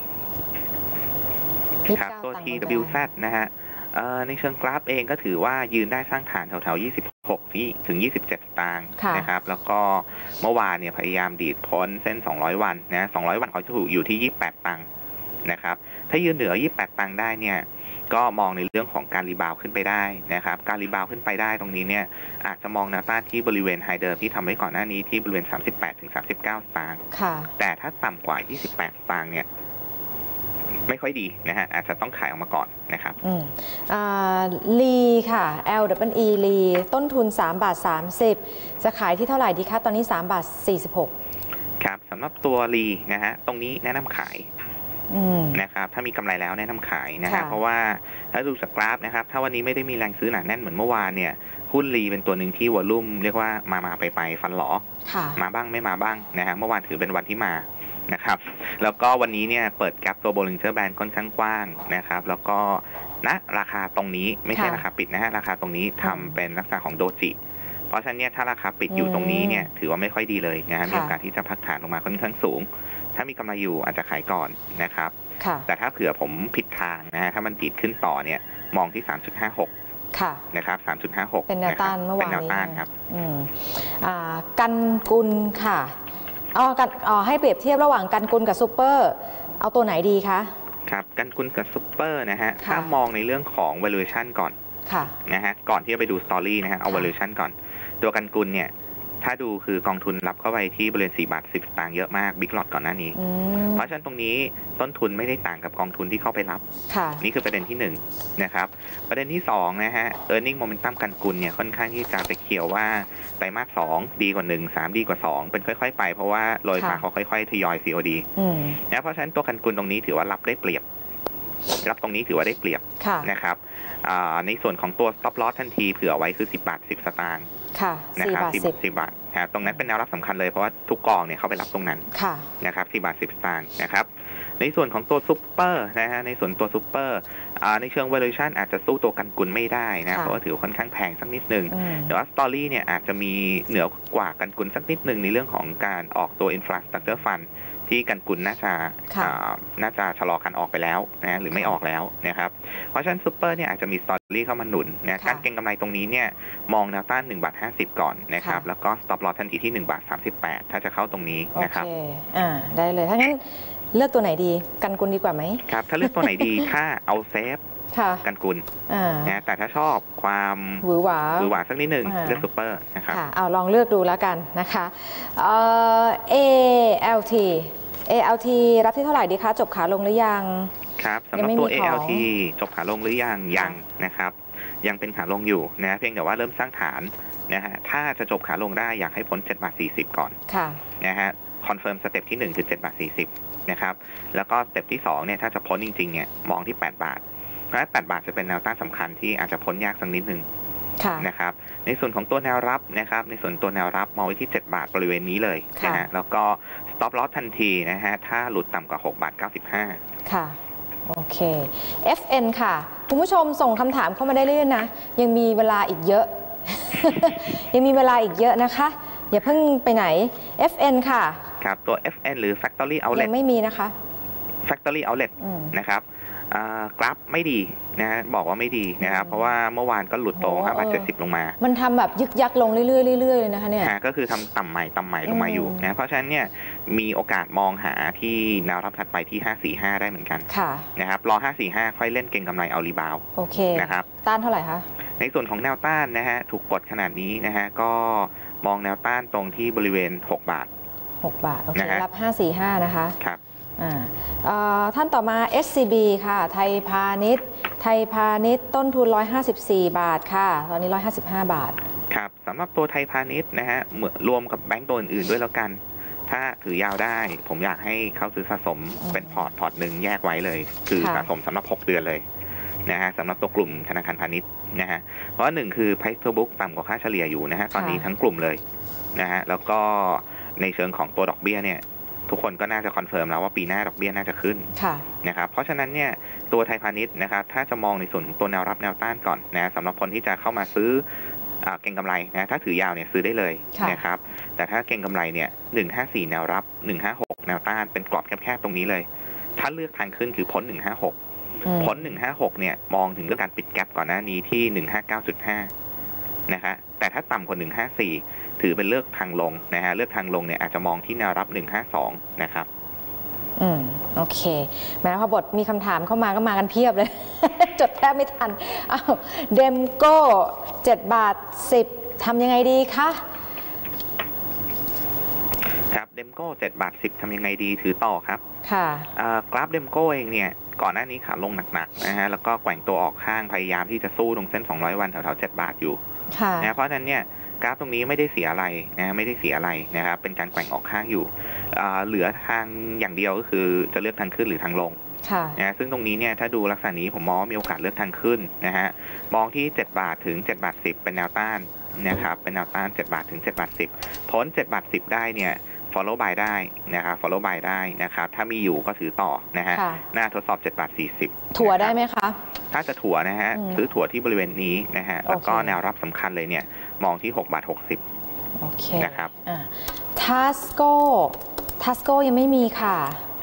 ครับตัว ที ดับเบิลยู แซด นะฮะในเชิงกราฟเองก็ถือว่ายืนได้สร้างฐานแถวๆยี่สิบหกที่ถึงยี่สิบเจ็ดสตางค์นะครับแล้วก็เมื่อวานเนี่ยพยายามดีดพ้นเส้นสองร้อยวันนะสองร้อยวันเขาจะอยู่ที่ยี่สิบแปดตังค์นะครับถ้ายืนเหนือยี่สิบแปดตังค์ได้เนี่ยก็มองในเรื่องของการรีบาวขึ้นไปได้นะครับการรีบาวขึ้นไปได้ตรงนี้เนี่ยอาจจะมองแนวต้านที่บริเวณไฮเดิมที่ทำไว้ก่อนหน้านี้ที่บริเวณสามสิบแปดถึงสามสิบเก้าสตางค์แต่ถ้าต่ำกว่ายี่สิบแปดสตางค์เนี่ยไม่ค่อยดีนะฮะอาจจะต้องขายออกมาก่อนนะครับอืมอ่าลีค่ะ แอล ดับเบิล อี ลีต้นทุนสามบาทสามสิบจะขายที่เท่าไหร่ดีคะตอนนี้สามบาทสี่สิบหกครับสำหรับตัวลีนะฮะตรงนี้แนะนำขายนะครับถ้ามีกำไรแล้วแนะนำขายนะฮะเพราะว่าถ้าดูจากกราฟนะครับถ้าวันนี้ไม่ได้มีแรงซื้อหนาแน่นเหมือนเมื่อวานเนี่ยหุ้นลีเป็นตัวหนึ่งที่วอลุ่มเรียกว่ามามาไปไปฟันหลอมาบ้างไม่มาบ้างนะฮะเมื่อวานถือเป็นวันที่มานะครับแล้วก็วันนี้เนี่ยเปิดแกปตัว Bollinger Band ค่อนข้างกว้างนะครับแล้วก็ณราคาตรงนี้ไม่ใช่ราคาปิดนะฮะราคาตรงนี้ทำเป็นลักษณะของโดจิเพราะฉะนั้นเนี่ยถ้าราคาปิดอยู่ตรงนี้เนี่ยถือว่าไม่ค่อยดีเลยนะฮะมีโอกาสที่จะพักฐานลงมาค่อนข้างสูงถ้ามีกำไรอยู่อาจจะขายก่อนนะครับแต่ถ้าเผื่อผมผิดทางนะฮะถ้ามันดีดขึ้นต่อเนี่ยมองที่ สามจุดห้าหกค่ะนะครับ สามจุดห้าหกเป็นแนวต้านเมื่อวานนี้เป็นแนวต้านครับอืมอ่ากันกุลค่ะเอากันอ๋อให้เปรียบเทียบระหว่างกันกุลกับซูเปอร์เอาตัวไหนดีคะครับกันกุลกับซูเปอร์นะฮะถ้ามองในเรื่องของ valuation ก่อนนะฮะก่อนที่จะไปดู story นะฮะเอา valuation ก่อนตัวกันกุลเนี่ยถ้าดูคือกองทุนรับเข้าไปที่บริเวณสี่บาทสิบสตางค์เยอะมากบิ๊กล็อตก่อนหน้านี้เพราะฉะนั้นตรงนี้ต้นทุนไม่ได้ต่างกับกองทุนที่เข้าไปรับนี่คือประเด็นที่หนึ่งนะครับประเด็นที่สองนะฮะ earning momentum กันกุลเนี่ยค่อนข้างที่จะไปเขียวว่าไตรมาสสองดีกว่าหนึ่งสามดีกว่าสองเป็นค่อยๆไปเพราะว่าโรยมาเขาค่อยๆทยอย ซี โอ ดี นะเพราะฉะนั้นตัวกันกุลตรงนี้ถือว่ารับได้เปรียบรับตรงนี้ถือว่าได้เปรียบนะครับในส่วนของตัว stop loss ทันทีเผื่อไว้คือสิบบาทสิบสตางค์นะครับสี่บาทสิบบาทนะตรงนั้นเป็นแนวรับสำคัญเลยเพราะว่าทุกกองเนี่ยเขาไปรับตรงนั้นนะครับสี่บาทสิบสตางค์นะครับในส่วนของตัวซุปเปอร์นะฮะในส่วนตัวซุปเปอร์ในเชิง valuation อาจจะสู้ตัวกันกุลไม่ได้นะเพราะว่าถือค่อนข้างแพงสักนิดนึงแต่ว่าสตอรี่เนี่ยอาจจะมีเหนือกว่ากันกุลสักนิดนึงในเรื่องของการออกตัว infrastructure fund ที่กันกุลน่าจะน่าจะชะลอการออกไปแล้วนะหรือไม่ออกแล้วนะครับเพราะฉะนั้นซุปเปอร์เนี่ยอาจจะมีสตอรี่เข้ามาหนุนนะการเก็งกำไรตรงนี้เนี่ยมองแนวต้านหนึ่งบาทห้าสิบก่อนนะครับแล้วก็ stop loss ทันทีที่หนึ่งบาทสามสิบแปดถ้าจะเข้าตรงนี้นะครับโอเคอ่าได้เลยถ้างั้นเลือกตัวไหนดีกันกุลดีกว่าไหมครับถ้าเลือกตัวไหนดีถ้าเอาเซฟกันกุลนะแต่ถ้าชอบความหวือหวาหวือหวาสักนิดหนึ่งเลือกซุปเปอร์นะครับเอาลองเลือกดูแล้วกันนะคะเอ่อ เอ แอล ที เอ แอล ที รับที่เท่าไหร่ดีคะจบขาลงหรือยังครับสำหรับตัว เอ แอล ที จบขาลงหรือยังยังนะครับยังเป็นขาลงอยู่นะเพียงแต่ว่าเริ่มสร้างฐานนะฮะถ้าจะจบขาลงได้อยากให้พ้นเจ็ดบาทสี่สิบก่อนนะฮะคอนเฟิร์มสเต็ปที่หนึ่งคือเจ็ดบาทสี่สิบนะครับแล้วก็สเต็ปที่สองเนี่ยถ้าจะพ้นจริงๆเนี่ยมองที่แปดบาทเพราะฉะนั้นแปดบาทจะเป็นแนวต้านสำคัญที่อาจจะพ้นยากสักนิดนึงนะครับในส่วนของตัวแนวรับนะครับในส่วนตัวแนวรับมองไว้ที่เจ็ดบาทบริเวณนี้เลยนะฮะแล้วก็ stop loss ทันทีนะฮะถ้าหลุดต่ำกว่าหกบาทเก้าสิบห้าค่ะโอเค เอฟ เอ็น ค่ะคุณผู้ชมส่งคำถามเข้ามาได้เรื่อยๆนะยังมีเวลาอีกเยอะ ยังมีเวลาอีกเยอะนะคะอย่าเพิ่งไปไหน เอฟ เอ็น ค่ะครับตัว เอฟ เอ็น หรือ Factory Outlet ยังไม่มีนะคะ Factory Outlet นะครับกราฟไม่ดีนะบอกว่าไม่ดีนะครับเพราะว่าเมื่อวานก็หลุดโตห้าบาทเจ็ดสิบลงมามันทำแบบยึกยักลงเรื่อยๆเรื่อยๆเลยนะคะเนี่ยก็คือทำต่ำใหม่ต่ำใหม่ลงมาอยู่นะเพราะฉะนั้นเนี่ยมีโอกาสมองหาที่แนวรับถัดไปที่ห้าสี่ห้าได้เหมือนกันนะครับรอห้าสี่ห้าค่อยเล่นเก็งกำไรเอารีบาวโอเคนะครับต้านเท่าไหร่คะในส่วนของแนวต้านนะฮะถูกกดขนาดนี้นะฮะก็มองแนวต้านตรงที่บริเวณหกบาทหกบาทโอเครับห้าสี่ห้านะคะครับท่านต่อมา เอส ซี บี ค่ะไทยพาณิชย์ไทยพาณิชย์ต้นทุนหนึ่งร้อยห้าสิบสี่บาทค่ะตอนนี้หนึ่งร้อยห้าสิบห้าบาทครับสำหรับตัวไทยพาณิชย์นะฮะรวมกับแบงก์ตัวอื่นๆด้วยแล้วกันถ้าถือยาวได้ผมอยากให้เขาซื้อสะสมเป็นพอร์ตพอร์ตหนึ่งแยกไว้เลยคือสะสมสำหรับหกเดือนเลยนะฮะสำหรับตัวกลุ่มธนาคารพาณิชย์นะฮะเพราะหนึ่งคือ price to book ต่ำกว่าค่าเฉลี่ยอยู่นะฮะตอนนี้ทั้งกลุ่มเลยนะฮะแล้วก็ในเชิงของตัวดอกเบี้ยเนี่ยทุกคนก็น่าจะคอนเฟิร์มแล้วว่าปีหน้าดอกเบี้ยน่าจะขึ้นนะครับเพราะฉะนั้นเนี่ยตัวไทยพาณิชย์นะครับถ้าจะมองในส่วนของตัวแนวรับแนวต้านก่อนนะสำหรับคนที่จะเข้ามาซื้อเก็งกำไรนะถ้าถือยาวเนี่ยซื้อได้เลยนะครับแต่ถ้าเก็งกำไรเนี่ยหนึ่งห้าสี่แนวรับหนึ่งห้าหกแนวต้านเป็นกรอบแคบๆตรงนี้เลยถ้าเลือกทางขึ้นคือพ้นหนึ่งห้าหกพ้นหนึ่งห้าหกเนี่ยมองถึงเรื่องการปิดแกปก่อนหน้านี้ที่หนึ่งห้าเก้าจุดห้านะฮะแต่ถ้าต่ำกว่าหนึ่งห้าสี่ถือเป็นเลือกทางลงนะฮะเลือกทางลงเนี่ยอาจจะมองที่แนวรับหนึ่งห้าสองนะครับอืมโอเคแม้พอบทมีคำถามเข้ามาก็มากันเพียบเลย จดแทบไม่ทันอ้าวเดมโก้เจ็ดบาทสิบทำยังไงดีคะครับเดมโก้เจ็ดบาทสิบทำยังไงดีถือต่อครับค่ะกราฟเดมโก้เองเนี่ยก่อนหน้านี้ขาลงหนักๆนะฮะแล้วก็แกว่งตัวออกข้างพยายามที่จะสู้ตรงเส้นสองร้อยวันแถวๆเจ็ดบาทอยู่นะเพราะฉะนั้นเนี่ยกราฟตรงนี้ไม่ได้เสียอะไรนะไม่ได้เสียอะไรนะครับเป็นการแกว่งออกข้างอยู่เหลือทางอย่างเดียวก็คือจะเลือกทางขึ้นหรือทางลงนะซึ่งตรงนี้เนี่ยถ้าดูลักษณะนี้ผมมองมีโอกาสเลือกทางขึ้นนะฮะมองที่เจ็ดบาทถึงเจ็ดบาทสิบเป็นแนวต้านนะครับเป็นแนวต้านเจ็ดบาทถึงเจ็ดบาทสิบพ้นเจ็ดบาทสิบได้เนี่ย follow buy ได้นะครับ follow buy ได้นะครับถ้ามีอยู่ก็ถือต่อนะฮะหน้าทดสอบเจ็ดบาทสี่สิบถั่วได้ไหมคะถ้าจะถั่วนะฮะซื้อถั่วที่บริเวณนี้นะฮะแล้วก็แนวรับสำคัญเลยเนี่ยมองที่หกบาทหกสิบโอเคนะครับทัสโก้ทัสโก้ยังไม่มีค่ะ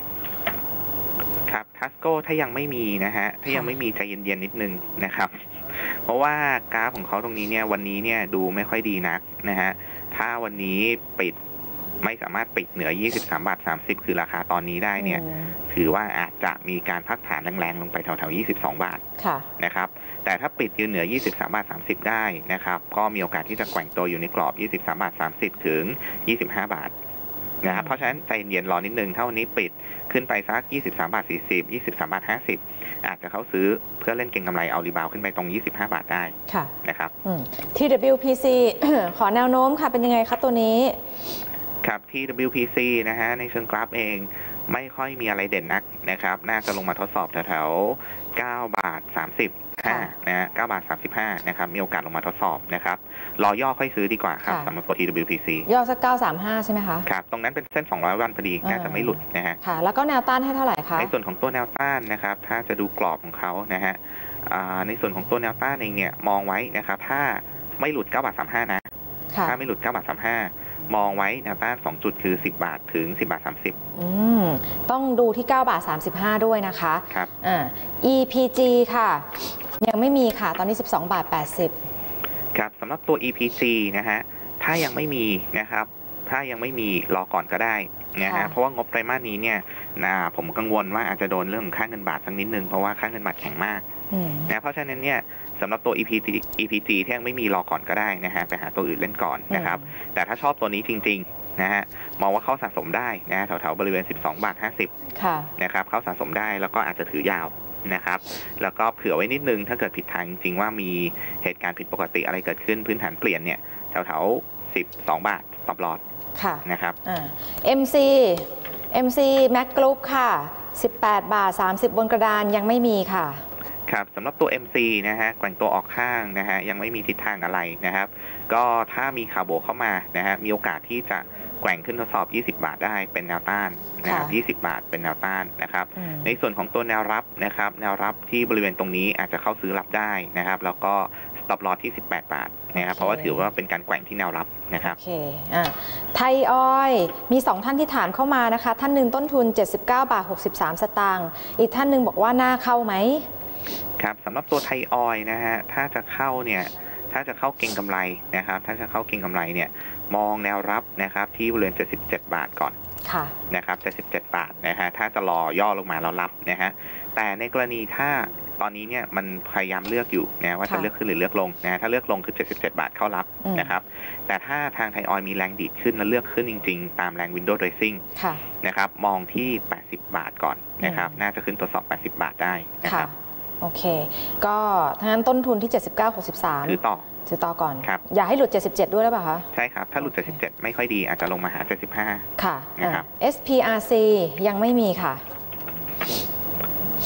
ครับทัสโก้ถ้ายังไม่มีนะฮะถ้ายังไม่มีใจเย็นๆนิดนึงนะครับเพราะว่ากราฟของเขาตรงนี้เนี่ยวันนี้เนี่ยดูไม่ค่อยดีนักนะฮะถ้าวันนี้ปิดไม่สามารถปิดเหนือยี่สิบสามบาทสามสิบคือราคาตอนนี้ได้เนี่ยถือว่าอาจจะมีการพักฐานแรงๆลงไปแถวๆยี่สิบสองบาทนะครับแต่ถ้าปิดยืนเหนือยี่สิบสามบาทสามสิบได้นะครับก็มีโอกาสที่จะแกว่งตัวอยู่ในกรอบยี่สิบสามบาทสามสิบถึงยี่สิบห้าบาทนะครับเพราะฉะนั้นใจเย็นรอนิดนึงถ้าวันนี้ปิดขึ้นไปสักยี่สิบสามบาทสี่สิบ ยี่สิบสามบาทห้าสิบอาจจะเข้าซื้อเพื่อเล่นเก็งกำไรเอารีบาวขึ้นไปตรงยี่สิบห้าบาทได้นะครับที ดับเบิลยู พี ซี ขอแนวโน้มค่ะเป็นยังไงคะตัวนี้ครับที่ ดับเบิลยู พี ซี นะฮะในเชิงกราฟเองไม่ค่อยมีอะไรเด่นนักนะครับน่าจะลงมาทดสอบแถวๆเก้าบาทสามสิบห้านะฮะเก้าบาทสามสิบห้านะครับมีโอกาสลงมาทดสอบนะครับรอย่อค่อยซื้อดีกว่าครับสำหรับตัว ที ดับเบิลยู พี ซีย่อสักเก้าสามห้าใช่ไหมคะครับตรงนั้นเป็นเส้นสองร้อยวันพอดีน่าจะไม่หลุดนะฮะค่ะแล้วก็แนวต้านให้เท่าไหร่คะในส่วนของตัวแนวต้านนะครับถ้าจะดูกรอบของเขานะฮะในส่วนของตัวแนวต้านเองเนี่ยมองไว้นะครับถ้าไม่หลุดเก้าบาทสามสิบห้านะถ้าไม่หลุดเก้าบาทสามสิบห้ามองไว้แนวต้านสองจุดคือสิบบาทถึงสิบบาทสามสิบอืมต้องดูที่เก้าบาทสามสิบห้าด้วยนะคะครับอ่า อี พี จี ค่ะยังไม่มีค่ะตอนนี้สิบสองบาทแปดสิบครับสำหรับตัว อี พี จี นะฮะถ้ายังไม่มีนะครับถ้ายังไม่มีรอก่อนก็ได้นะฮะเพราะว่างบไตรมาสนี้เนี่ยนะผมกังวลว่าอาจจะโดนเรื่องของค่าเงินบาทสักนิดนึงเพราะว่าค่าเงินบาทแข็งมากนะเพราะฉะนั้นเนี่ยสำหรับตัว อี พี จี อี พี จี ที่ยังไม่มีรอก่อนก็ได้นะฮะไปหาตัวอื่นเล่นก่อนนะครับแต่ถ้าชอบตัวนี้จริงๆนะฮะมองว่าเข้าสะสมได้นะแถวๆบริเวณสิบสองบาทห้าสิบนะครับเข้าสะสมได้แล้วก็อาจจะถือยาวนะครับแล้วก็เผื่อไว้นิดนึงถ้าเกิดผิดทางจริงๆว่ามีเหตุการณ์ผิดปกติอะไรเกิดขึ้นพื้นฐานเปลี่ยนเนี่ยแถวๆสิบสองบาทตลอดนะครับอ่า เอ็ม ซี เอ็ม ซี Mac Group ค่ะสิบแปดบาทสามสิบบนกระดานยังไม่มีค่ะครับสำหรับตัว เอ็ม ซี นะฮะแกว่งตัวออกข้างนะฮะยังไม่มีทิศทางอะไรนะครับก็ถ้ามีข่าวโบเข้ามานะฮะมีโอกาสที่จะแกว่งขึ้นทดสอบยี่สิบบาทได้เป็นแนวต้านนะครับยี่สิบบาทเป็นแนวต้านนะครับในส่วนของตัวแนวรับนะครับแนวรับที่บริเวณตรงนี้อาจจะเข้าซื้อรับได้นะครับแล้วก็สต็อปลอสที่สิบแปดบาทนะครับเพราะว่าถือว่าเป็นการแกว่งที่แนวรับนะครับโอเคอ่ะไทยออยล์มีสองท่านที่ถามเข้ามานะคะท่านหนึ่งต้นทุนเจ็ดสิบเก้าบาทหกสิบสามสตางค์อีกท่านหนึ่งบอกว่าน่าเข้าไหมครับสำหรับตัวไทยออยล์นะฮะถ้าจะเข้าเนี่ยถ้าจะเข้าเก็งกำไรนะครับถ้าจะเข้าเก็งกำไรเนี่ยมองแนวรับนะครับที่บริเวณเจ็ดสิบเจ็ดบาทก่อนนะครับเจ็ดสิบเจ็ดบาทนะฮะถ้าจะรอย่อลงมาแล้วรับนะฮะแต่ในกรณีถ้าตอนนี้เนี่ยมันพยายามเลือกอยู่นะว่าจะเลือกขึ้นหรือเลือกลงนะถ้าเลือกลงคือเจ็ดสิบเจ็ดบาทเข้ารับนะครับแต่ถ้าทางไทยออยล์มีแรงดีดขึ้นและเลือกขึ้นจริงๆตามแรง Window Dressing นะครับมองที่แปดสิบบาทก่อนนะครับน่าจะขึ้นตรวจสอบแปดสิบบาทได้นะครับโอเคก็ทั้งนั้นต้นทุนที่เจ็ดสิบเก้า หกสิบสามถือต่อถือต่อก่อนอย่าให้หลุดเจ็ดสิบเจ็ดด้วยหรือเปล่าคะใช่ครับถ้าหลุดเจ็ดสิบเจ็ดไม่ค่อยดีอาจจะลงมาหาเจ็ดสิบห้าค่ะนะครับเอส พี อาร์ ซี ยังไม่มีค่ะครับส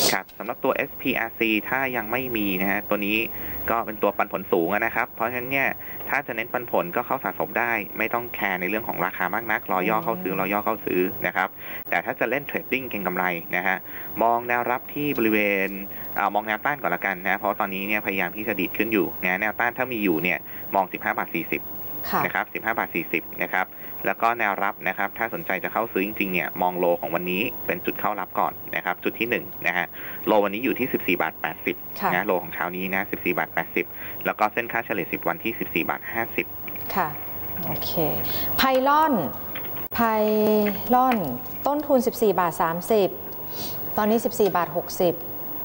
ำหรับตัว เอส พี อาร์ ซี ถ้ายังไม่มีนะฮะตัวนี้ก็เป็นตัวปันผลสูงนะครับเพราะฉะนั้นเนี่ยถ้าจะเน้นปันผลก็เข้าสะสมได้ไม่ต้องแคร์ในเรื่องของราคามากนักรอย่อเข้าซื้อรอย่อเข้าซื้อนะครับแต่ถ้าจะเล่นเทรดดิ้งเก็งกำไรนะฮะมองแนวรับที่บริเวณมองแนวต้านก่อนละกันนะเพราะตอนนี้เนี่ยพยายามที่จะดีดขึ้นอยู่นะแนวต้านถ้ามีอยู่เนี่ยมองสิบห้าบาทสี่สิบนะครับสิบห้าบาทสี่สิบนะครับแล้วก็แนวรับนะครับถ้าสนใจจะเข้าซื้อจริงๆเนี่ยมองโลของวันนี้เป็นจุดเข้ารับก่อนนะครับจุดที่หนึ่งนะฮะโลวันนี้อยู่ที่สิบสี่บาทแปดสิบนะโลของเช้านี้นะสิบสี่บาทแปดสิบแล้วก็เส้นค่าเฉลี่ยสิบวันที่สิบสี่บาทห้าสิบค่ะโอเคไพลอนไพลอนต้นทุนสิบสี่บาทสามสิบตอนนี้สิบสี่บาทหกสิบ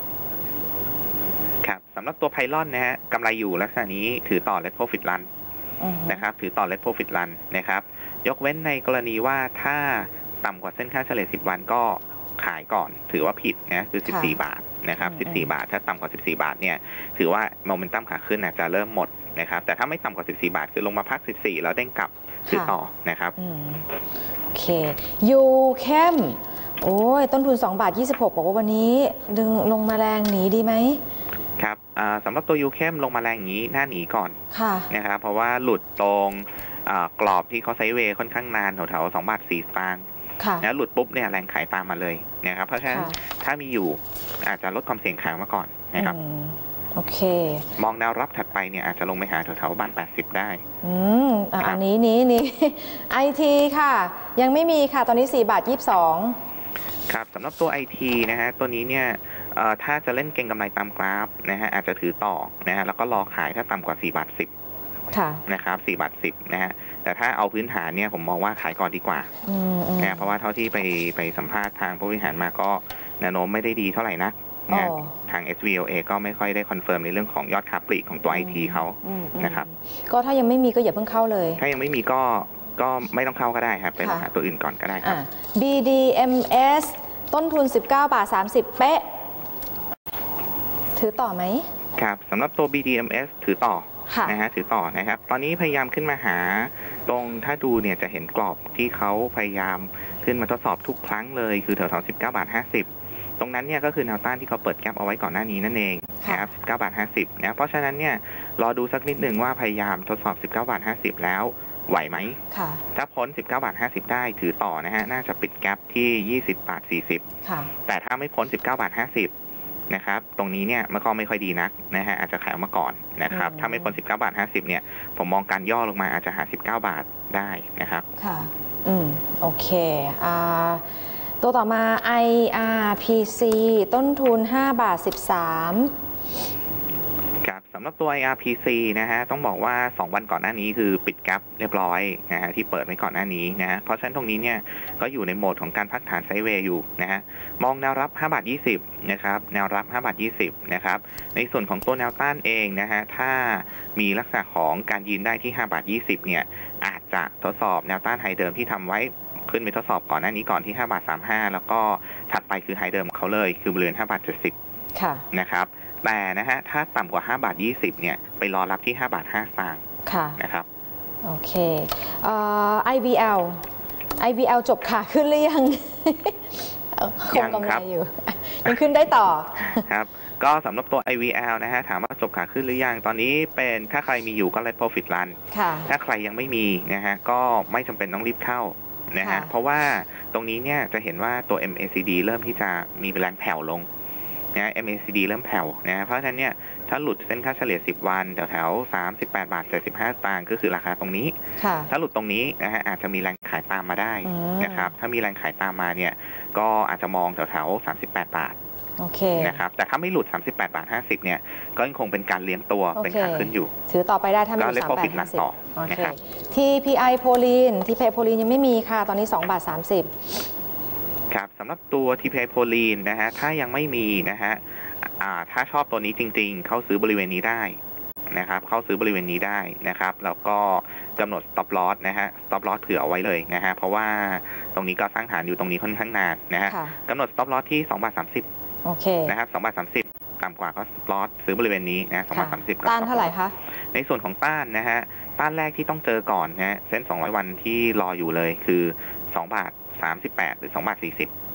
ครับสำหรับตัวไพลอนนะฮะกำไรอยู่ลักษณะนี้ถือต่อ Let Profit Run นะครับถือต่อ Let Profit Run นะครับยกเว้นในกรณีว่าถ้าต่ำกว่าเส้นค่าเฉลี่ยสิบวันก็ขายก่อนถือว่าผิดนะคือสิบสี่บาทนะครับสิบสี่บาทถ้าต่ำกว่าสิบสี่บาทเนี่ยถือว่าโมเมนตัมขาขึ้นอาจจะเริ่มหมดนะครับแต่ถ้าไม่ต่ำกว่าสิบสี่บาทคือลงมาพักสิบสี่แล้วเด้งกลับถือต่อนะครับโอเคยูเข้มโอ้ยต้นทุนสองบาทยี่สิบหกบอกว่าวันนี้ดึงลงมาแรงหนีดีไหมครับสำหรับตัวยูเข้มลงมาแรงอย่างนี้น่าหนีก่อนนะครับเพราะว่าหลุดตรงกรอบที่เขาไซด์เวย์ค่อนข้างนานแถวๆสองบาทสี่สตางค์แล้วหลุดปุ๊บเนี่ยแรงขายตามมาเลยนะครับเพราะฉะนั้นถ้ามีอยู่อาจจะลดความเสี่ยงขายมาก่อนนะครับโอเคมองแนวรับถัดไปเนี่ยอาจจะลงไปหาแถวๆบาทแปดสิบได้อืมอันนี้นี้นี้ไอทีค่ะยังไม่มีค่ะตอนนี้สี่บาทยี่สิบสองครับสำหรับตัว ไอ ที นะฮะตัวนี้เนี่ยถ้าจะเล่นเก็งกำไรตามกราฟนะฮะอาจจะถือต่อนะฮะแล้วก็รอขายถ้าต่ำกว่าสี่บาทสิบนะครับสี่บาทสิบนะฮะแต่ถ้าเอาพื้นฐานเนี่ยผมมองว่าขายก่อนดีกว่านะเพราะว่าเท่าที่ไปไปสัมภาษณ์ทางผู้บริหารมาก็แนวโน้มไม่ได้ดีเท่าไหร่นักนะทาง เอส วี แอล เอ ก็ไม่ค่อยได้คอนเฟิร์มในเรื่องของยอดค้าปลีกของตัว ไอ ที เขานะครับก็ถ้ายังไม่มีก็อย่าเพิ่งเข้าเลยถ้ายังไม่มีก็ก็ไม่ต้องเข้าก็ได้ครับไปหาตัวอื่นก่อนก็ได้ครับบี ดี เอ็ม เอส ต้นทุนสิบเก้าบาทสามสิบเป๊ะถือต่อไหมครับสำหรับตัว บี ดี เอ็ม เอส ถือต่อนะฮะถือต่อนะครับตอนนี้พยายามขึ้นมาหาตรงถ้าดูเนี่ยจะเห็นกรอบที่เขาพยายามขึ้นมาทดสอบทุกครั้งเลยคือแถวๆสิบเก้าบาทห้าสิบตรงนั้นเนี่ยก็คือแนวต้านที่เขาเปิดแกปเอาไว้ก่อนหน้านี้นั่นเองนะครับสิบเก้าบาทห้าสิบนะเพราะฉะนั้นเนี่ยรอดูสักนิดหนึ่งว่าพยายามทดสอบสิบเก้าบาทห้าสิบแล้วไหวไหมถ้าพ้นสิบเก้าบาทห้าสิบได้ถือต่อนะฮะน่าจะปิดแกปที่ยี่สิบบาทสี่สิบแต่ถ้าไม่พ้นสิบเก้าบาทห้าสิบนะครับตรงนี้เนี่ยมันก็ไม่ค่อยดีนักนะฮะอาจจะขายออกมาก่อนนะครับถ้าไม่พ้นสิบเก้าบาทห้าสิบเนี่ยผมมองการย่อลงมาอาจจะหาสิบเก้าบาทได้นะครับค่ะอืมโอเคอ่าตัวต่อมา ไอ อาร์ พี ซี ต้นทุนห้าบาทสิบสามครับสำหรับตัว ไอ อาร์ พี ซี นะฮะต้องบอกว่าสองวันก่อนหน้านี้คือปิดแกปเรียบร้อยนะฮะที่เปิดไว้ก่อนหน้านี้นะฮะเพราะฉะนั้นตรงนี้เนี่ยก็อยู่ในโหมดของการพักฐานไซด์เวย์อยู่นะฮะมองแนวรับห้าบาทยี่สิบนะครับแนวรับห้าบาทยี่สิบนะครับในส่วนของตัวแนวต้านเองนะฮะถ้ามีลักษณะของการยืนได้ที่ห้าบาทยี่สิบเนี่ยอาจจะทดสอบแนวต้านไฮเดิมที่ทำไว้ขึ้นไปทดสอบก่อนหน้านี้ก่อนที่ห้าบาทสามสิบห้าแล้วก็ถัดไปคือไฮเดิมของเขาเลยคือบริเวณห้าบาทเจ็ดสิบค่ะนะครับแต่นะฮะถ้าต่ำกว่าห้าบาทยี่สิบเนี่ยไปรอรับที่ห้าบาทห้าสตางค์ค่ะนะครับโอเคเอ่อ ไอ วี แอล ไอ วี แอล จบขาขึ้นหรือยังคงกำไรอยู่ยังขึ้นได้ต่อครับก็สำหรับตัว ไอ วี แอล นะฮะถามว่าจบขาขึ้นหรือยังตอนนี้เป็นถ้าใครมีอยู่ก็ Let Profit Run ถ้าใครยังไม่มีนะฮะก็ไม่จำเป็นต้องรีบเข้านะฮะเพราะว่าตรงนี้เนี่ยจะเห็นว่าตัว เอ็ม เอ ซี ดี เริ่มที่จะมีแรงแผ่วลงนะ เอ็ม เอ ซี ดี เริ่มแผ่วนะเพราะฉะนั้นเนี่ยถ้าหลุดเส้นค่าเฉลี่ยสิบวันแถวๆสามสิบแปดบาทเจ็ดสิบห้าสตางค์ก็คือราคาตรงนี้ถ้าหลุดตรงนี้นะฮะอาจจะมีแรงขายตามมาได้นะครับถ้ามีแรงขายตามมาเนี่ยก็อาจจะมองแถวๆสามสิบแปดบาทโอเคนะครับแต่ถ้าไม่หลุดสามสิบแปดบาทห้าสิบเนี่ยก็ยังคงเป็นการเลี้ยงตัวเป็นขาขึ้นอยู่ถือต่อไปได้ถ้าไม่หลุดสามสิบแปดห้าสิบโอเคที พี ไอ โพลีน ที พี ไอ โพลีนยังไม่มีค่ะตอนนี้สองบาทสามสิบครับสำหรับตัว ที พี ไอ โพลีนนะฮะถ้ายังไม่มีนะฮะถ้าชอบตัวนี้จริงๆเข้าซื้อบริเวณนี้ได้นะครับเข้าซื้อบริเวณนี้ได้นะครับแล้วก็กำหนด stop loss นะฮะ stop loss เผื่อเอาไว้เลยนะฮะเพราะว่าตรงนี้ก็สร้างฐานอยู่ตรงนี้ค่อนข้างนานนะฮะกำหนด stop loss ที่สองบาทสามสิบโอเคนะครับสองบาทสามสิบต่ำกว่าก็ stop loss ซื้อบริเวณนี้นะสองบาทสามสิบต้านเท่าไหร่คะในส่วนของต้านนะฮะต้านแรกที่ต้องเจอก่อนนะฮะเส้นสองร้อยวันที่รออยู่เลยคือสองบาทสามสิบแปดหรือสองบาทสี่สิบ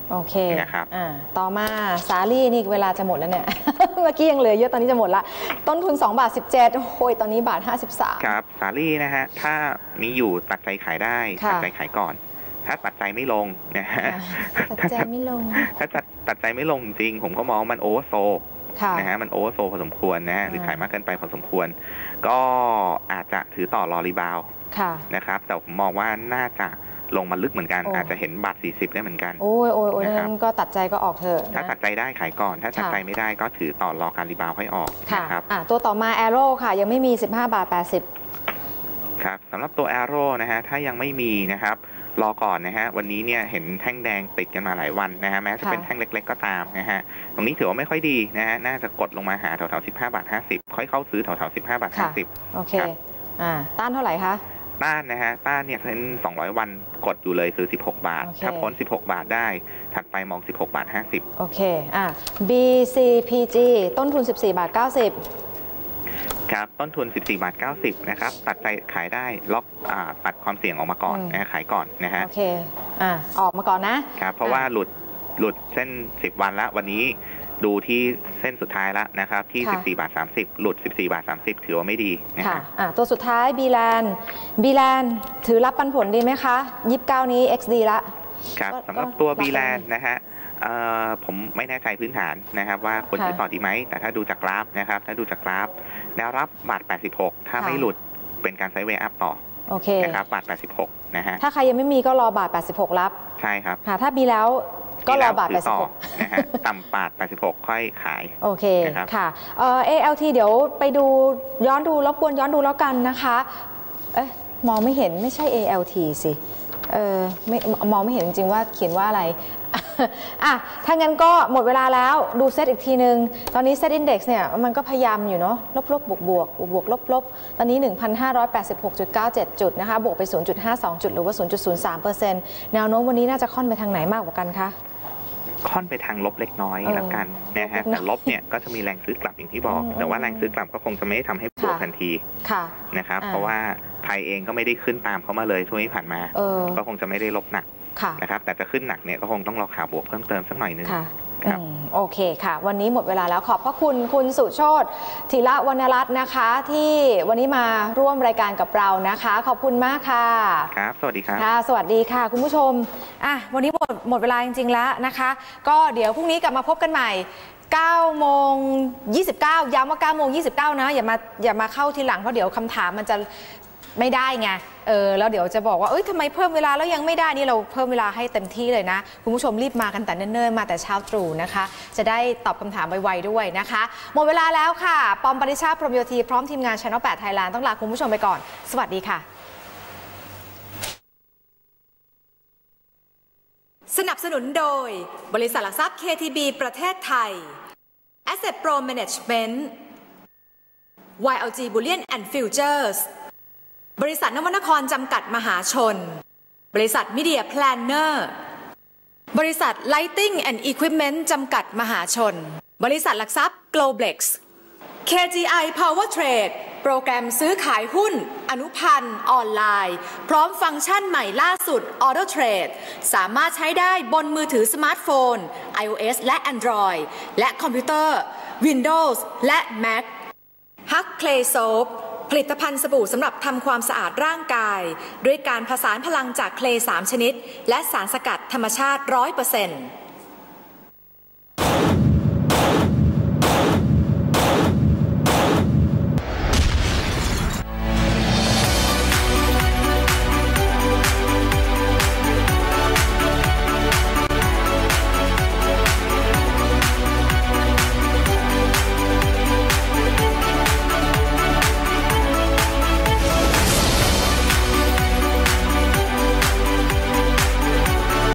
โอเคนะครับอ่าต่อมาสาลี่นี่เวลาจะหมดแล้วเนี่ย เมื่อกี้ยังเหลือเยอะตอนนี้จะหมดละต้นทุนสองบาทสิบเจ็ดโอ้ยตอนนี้บาทห้าสิบสามครับสาลี่นะฮะถ้ามีอยู่ตัดใจขายได้ตัดใจขายก่อนถ้าตัดใจไม่ลงนะฮะตัดใจไม่ลงถ้าตัดตัดใจไม่ลงจริงผมก็มองมันโอเวอร์โซนะฮะมันโอเวอร์โซพอสมควรนะหรือขายมากเกินไปพอสมควรก็อาจจะถือต่อรอรีบาวนะครับแต่ผมมองว่าน่าจะลงมาลึกเหมือนกันอาจจะเห็นบาทสี่สิบได้เหมือนกันโอ้ยโอ้ยโอ้ยนั้นก็ตัดใจก็ออกเถอะถ้าตัดใจได้ขายก่อนถ้าตัดใจไม่ได้ก็ถือต่อรอการรีบาวให้ออกนะครับตัวต่อมา Arrow ค่ะยังไม่มีสิบห้าบาทแปดสิบครับสำหรับตัว Arrow นะฮะถ้ายังไม่มีนะครับรอก่อนนะฮะวันนี้เนี่ยเห็นแท่งแดงติดกันมาหลายวันนะฮะแม้จะเป็นแท่งเล็กๆก็ตามนะฮะตรงนี้ถือว่าไม่ค่อยดีนะฮะน่าจะกดลงมาหาแถวๆสิบห้าบาทห้าสิบค่อยเข้าซื้อแถวๆสิบห้าบาทห้าสิบโอเคอ่าต้านเท่าไหร่คะต้านนะฮะต้านเนี่ยเป็นสองร้อยวันกดอยู่เลยคือสิบหกบาทถ้าพ้นสิบหกบาทได้ถัดไปมองสิบหกบาทห้าสิบโอเคอ่า บี ซี พี จี ต้นทุนสิบสี่บาทเก้าสิบครับต้นทุนสิบสี่บาทเก้าสิบนะครับตัดใจขายได้ล็อกอ่าตัดความเสี่ยงออกมาก่อนนะขายก่อนนะฮะโอเคอ่าออกมาก่อนนะครับเพราะว่าหลุดหลุดเส้นสิบวันแล้ววันนี้ดูที่เส้นสุดท้ายแล้วนะครับที่สิบสี่บาทสามสิบหลุดสิบสี่บาทสามสิบถือว่าไม่ดีนะค่ะอ่าตัวสุดท้าย บี แลนด์ บี แลนด์ ถือรับปันผลดีไหมคะยี่สิบเก้านี้ เอ็กซ์ ดี ละครับสำหรับตัว บี แลนด์ นะฮะผมไม่แน่ใจพื้นฐานนะครับว่าควรจะต่อดีไหมแต่ถ้าดูจากกราฟนะครับถ้าดูจากกราฟแนวรับบาทแปดสิบหกถ้าไม่หลุดเป็นการไซด์เวย์อัพต่อโอเคนะครับบาทแปดสิบหกนะฮะถ้าใครยังไม่มีก็รอบาทแปดสิบหกรับใช่ครับค่ะถ้ามีแล้วก็รอบาทแปดสิบหกนะฮะต่ำบาทแปดสิบหกค่อยขายโอเคค่ะเอ่อ เอ แอล ที เดี๋ยวไปดูย้อนดูรบกวนย้อนดูแล้วกันนะคะเอ๊ะมองไม่เห็นไม่ใช่ เอ แอล ที สิเออไม่มองไม่เห็นจริงๆว่าเขียนว่าอะไรอ่ะถ้างั้นก็หมดเวลาแล้วดูเซตอีกทีนึงตอนนี้เซตอินเด็กซ์เนี่ยมันก็พยายามอยู่เนาะลบลบบวกบวกบวกลบลบตอนนี้ หนึ่งพันห้าร้อยแปดสิบหกจุดเก้าเจ็ด จุดนะคะบวกไป ศูนย์จุดห้าสอง จุดหรือว่า ศูนย์จุดศูนย์สามเปอร์เซ็นต์ แนวโน้มวันนี้น่าจะค่อนไปทางไหนมากกว่ากันคะค่อนไปทางลบเล็กน้อยแล้วกันนะฮะแต่ลบเนี่ยก็จะมีแรงซื้อกลับอย่างที่บอกแต่ว่าแรงซื้อกลับก็คงจะไม่ได้ทำให้บวกทันทีนะครับเพราะว่าไทยเองก็ไม่ได้ขึ้นตามเขามาเลยช่วงที่ผ่านมาก็คงจะไม่ได้ลบหนักนะครับแต่จะขึ้นหนักเนี่ยก็คงต้องรอข่าวบวกเพิ่มเติมสักหน่อยนึงโอเคค่ะวันนี้หมดเวลาแล้วขอบพระคุณคุณสุโชติธีระวรรณรัตน์นะคะที่วันนี้มาร่วมรายการกับเรานะคะขอบคุณมากค่ะครับสวัสดีครับค่ะสวัสดีค่ะคุณผู้ชมอ่ะวันนี้หมดหมดเวลาจริงๆแล้วนะคะก็เดี๋ยวพรุ่งนี้กลับมาพบกันใหม่เก้าโมงยี่สิบเก้าย้ำว่าเก้าโมงยี่สิบเก้านะอย่ามาอย่ามาเข้าทีหลังเพราะเดี๋ยวคำถามมันจะไม่ได้ไงเออแล้วเดี๋ยวจะบอกว่าเอ้ยทำไมเพิ่มเวลาแล้วยังไม่ได้นี่เราเพิ่มเวลาให้เต็มที่เลยนะคุณผู้ชมรีบมากันแต่เนิ่นๆมาแต่เช้าตรู่นะคะจะได้ตอบคำถามไวๆด้วยนะคะหมดเวลาแล้วค่ะปอมปริชาพรหมโยธีพร้อมทีมงาน Channel แปด Thailand ต้องลาคุณผู้ชมไปก่อนสวัสดีค่ะสนับสนุนโดยบริษัทหลักทรัพย์ เค ที บี ประเทศไทย Asset Pro Management วาย แอล จี Bullion and Futuresบริษัทนวนครจำกัดมหาชนบริษัท Media Planner บริษัท Lighting and Equipment จำกัดมหาชนบริษัทหลักทรัพย์ Globlex เค จี ไอ Power Trade โปรแกรมซื้อขายหุ้นอนุพันธ์ออนไลน์พร้อมฟังก์ชันใหม่ล่าสุด Auto Trade สามารถใช้ได้บนมือถือสมาร์ทโฟน iOS และ Android และคอมพิวเตอร์ Windows และ Mac Hug Clay Soapผลิตภัณฑ์สบู่สำหรับทำความสะอาดร่างกายด้วยการผสานพลังจากเคลสามชนิดและสารสกัดธรรมชาติ ร้อยเปอร์เซ็นต์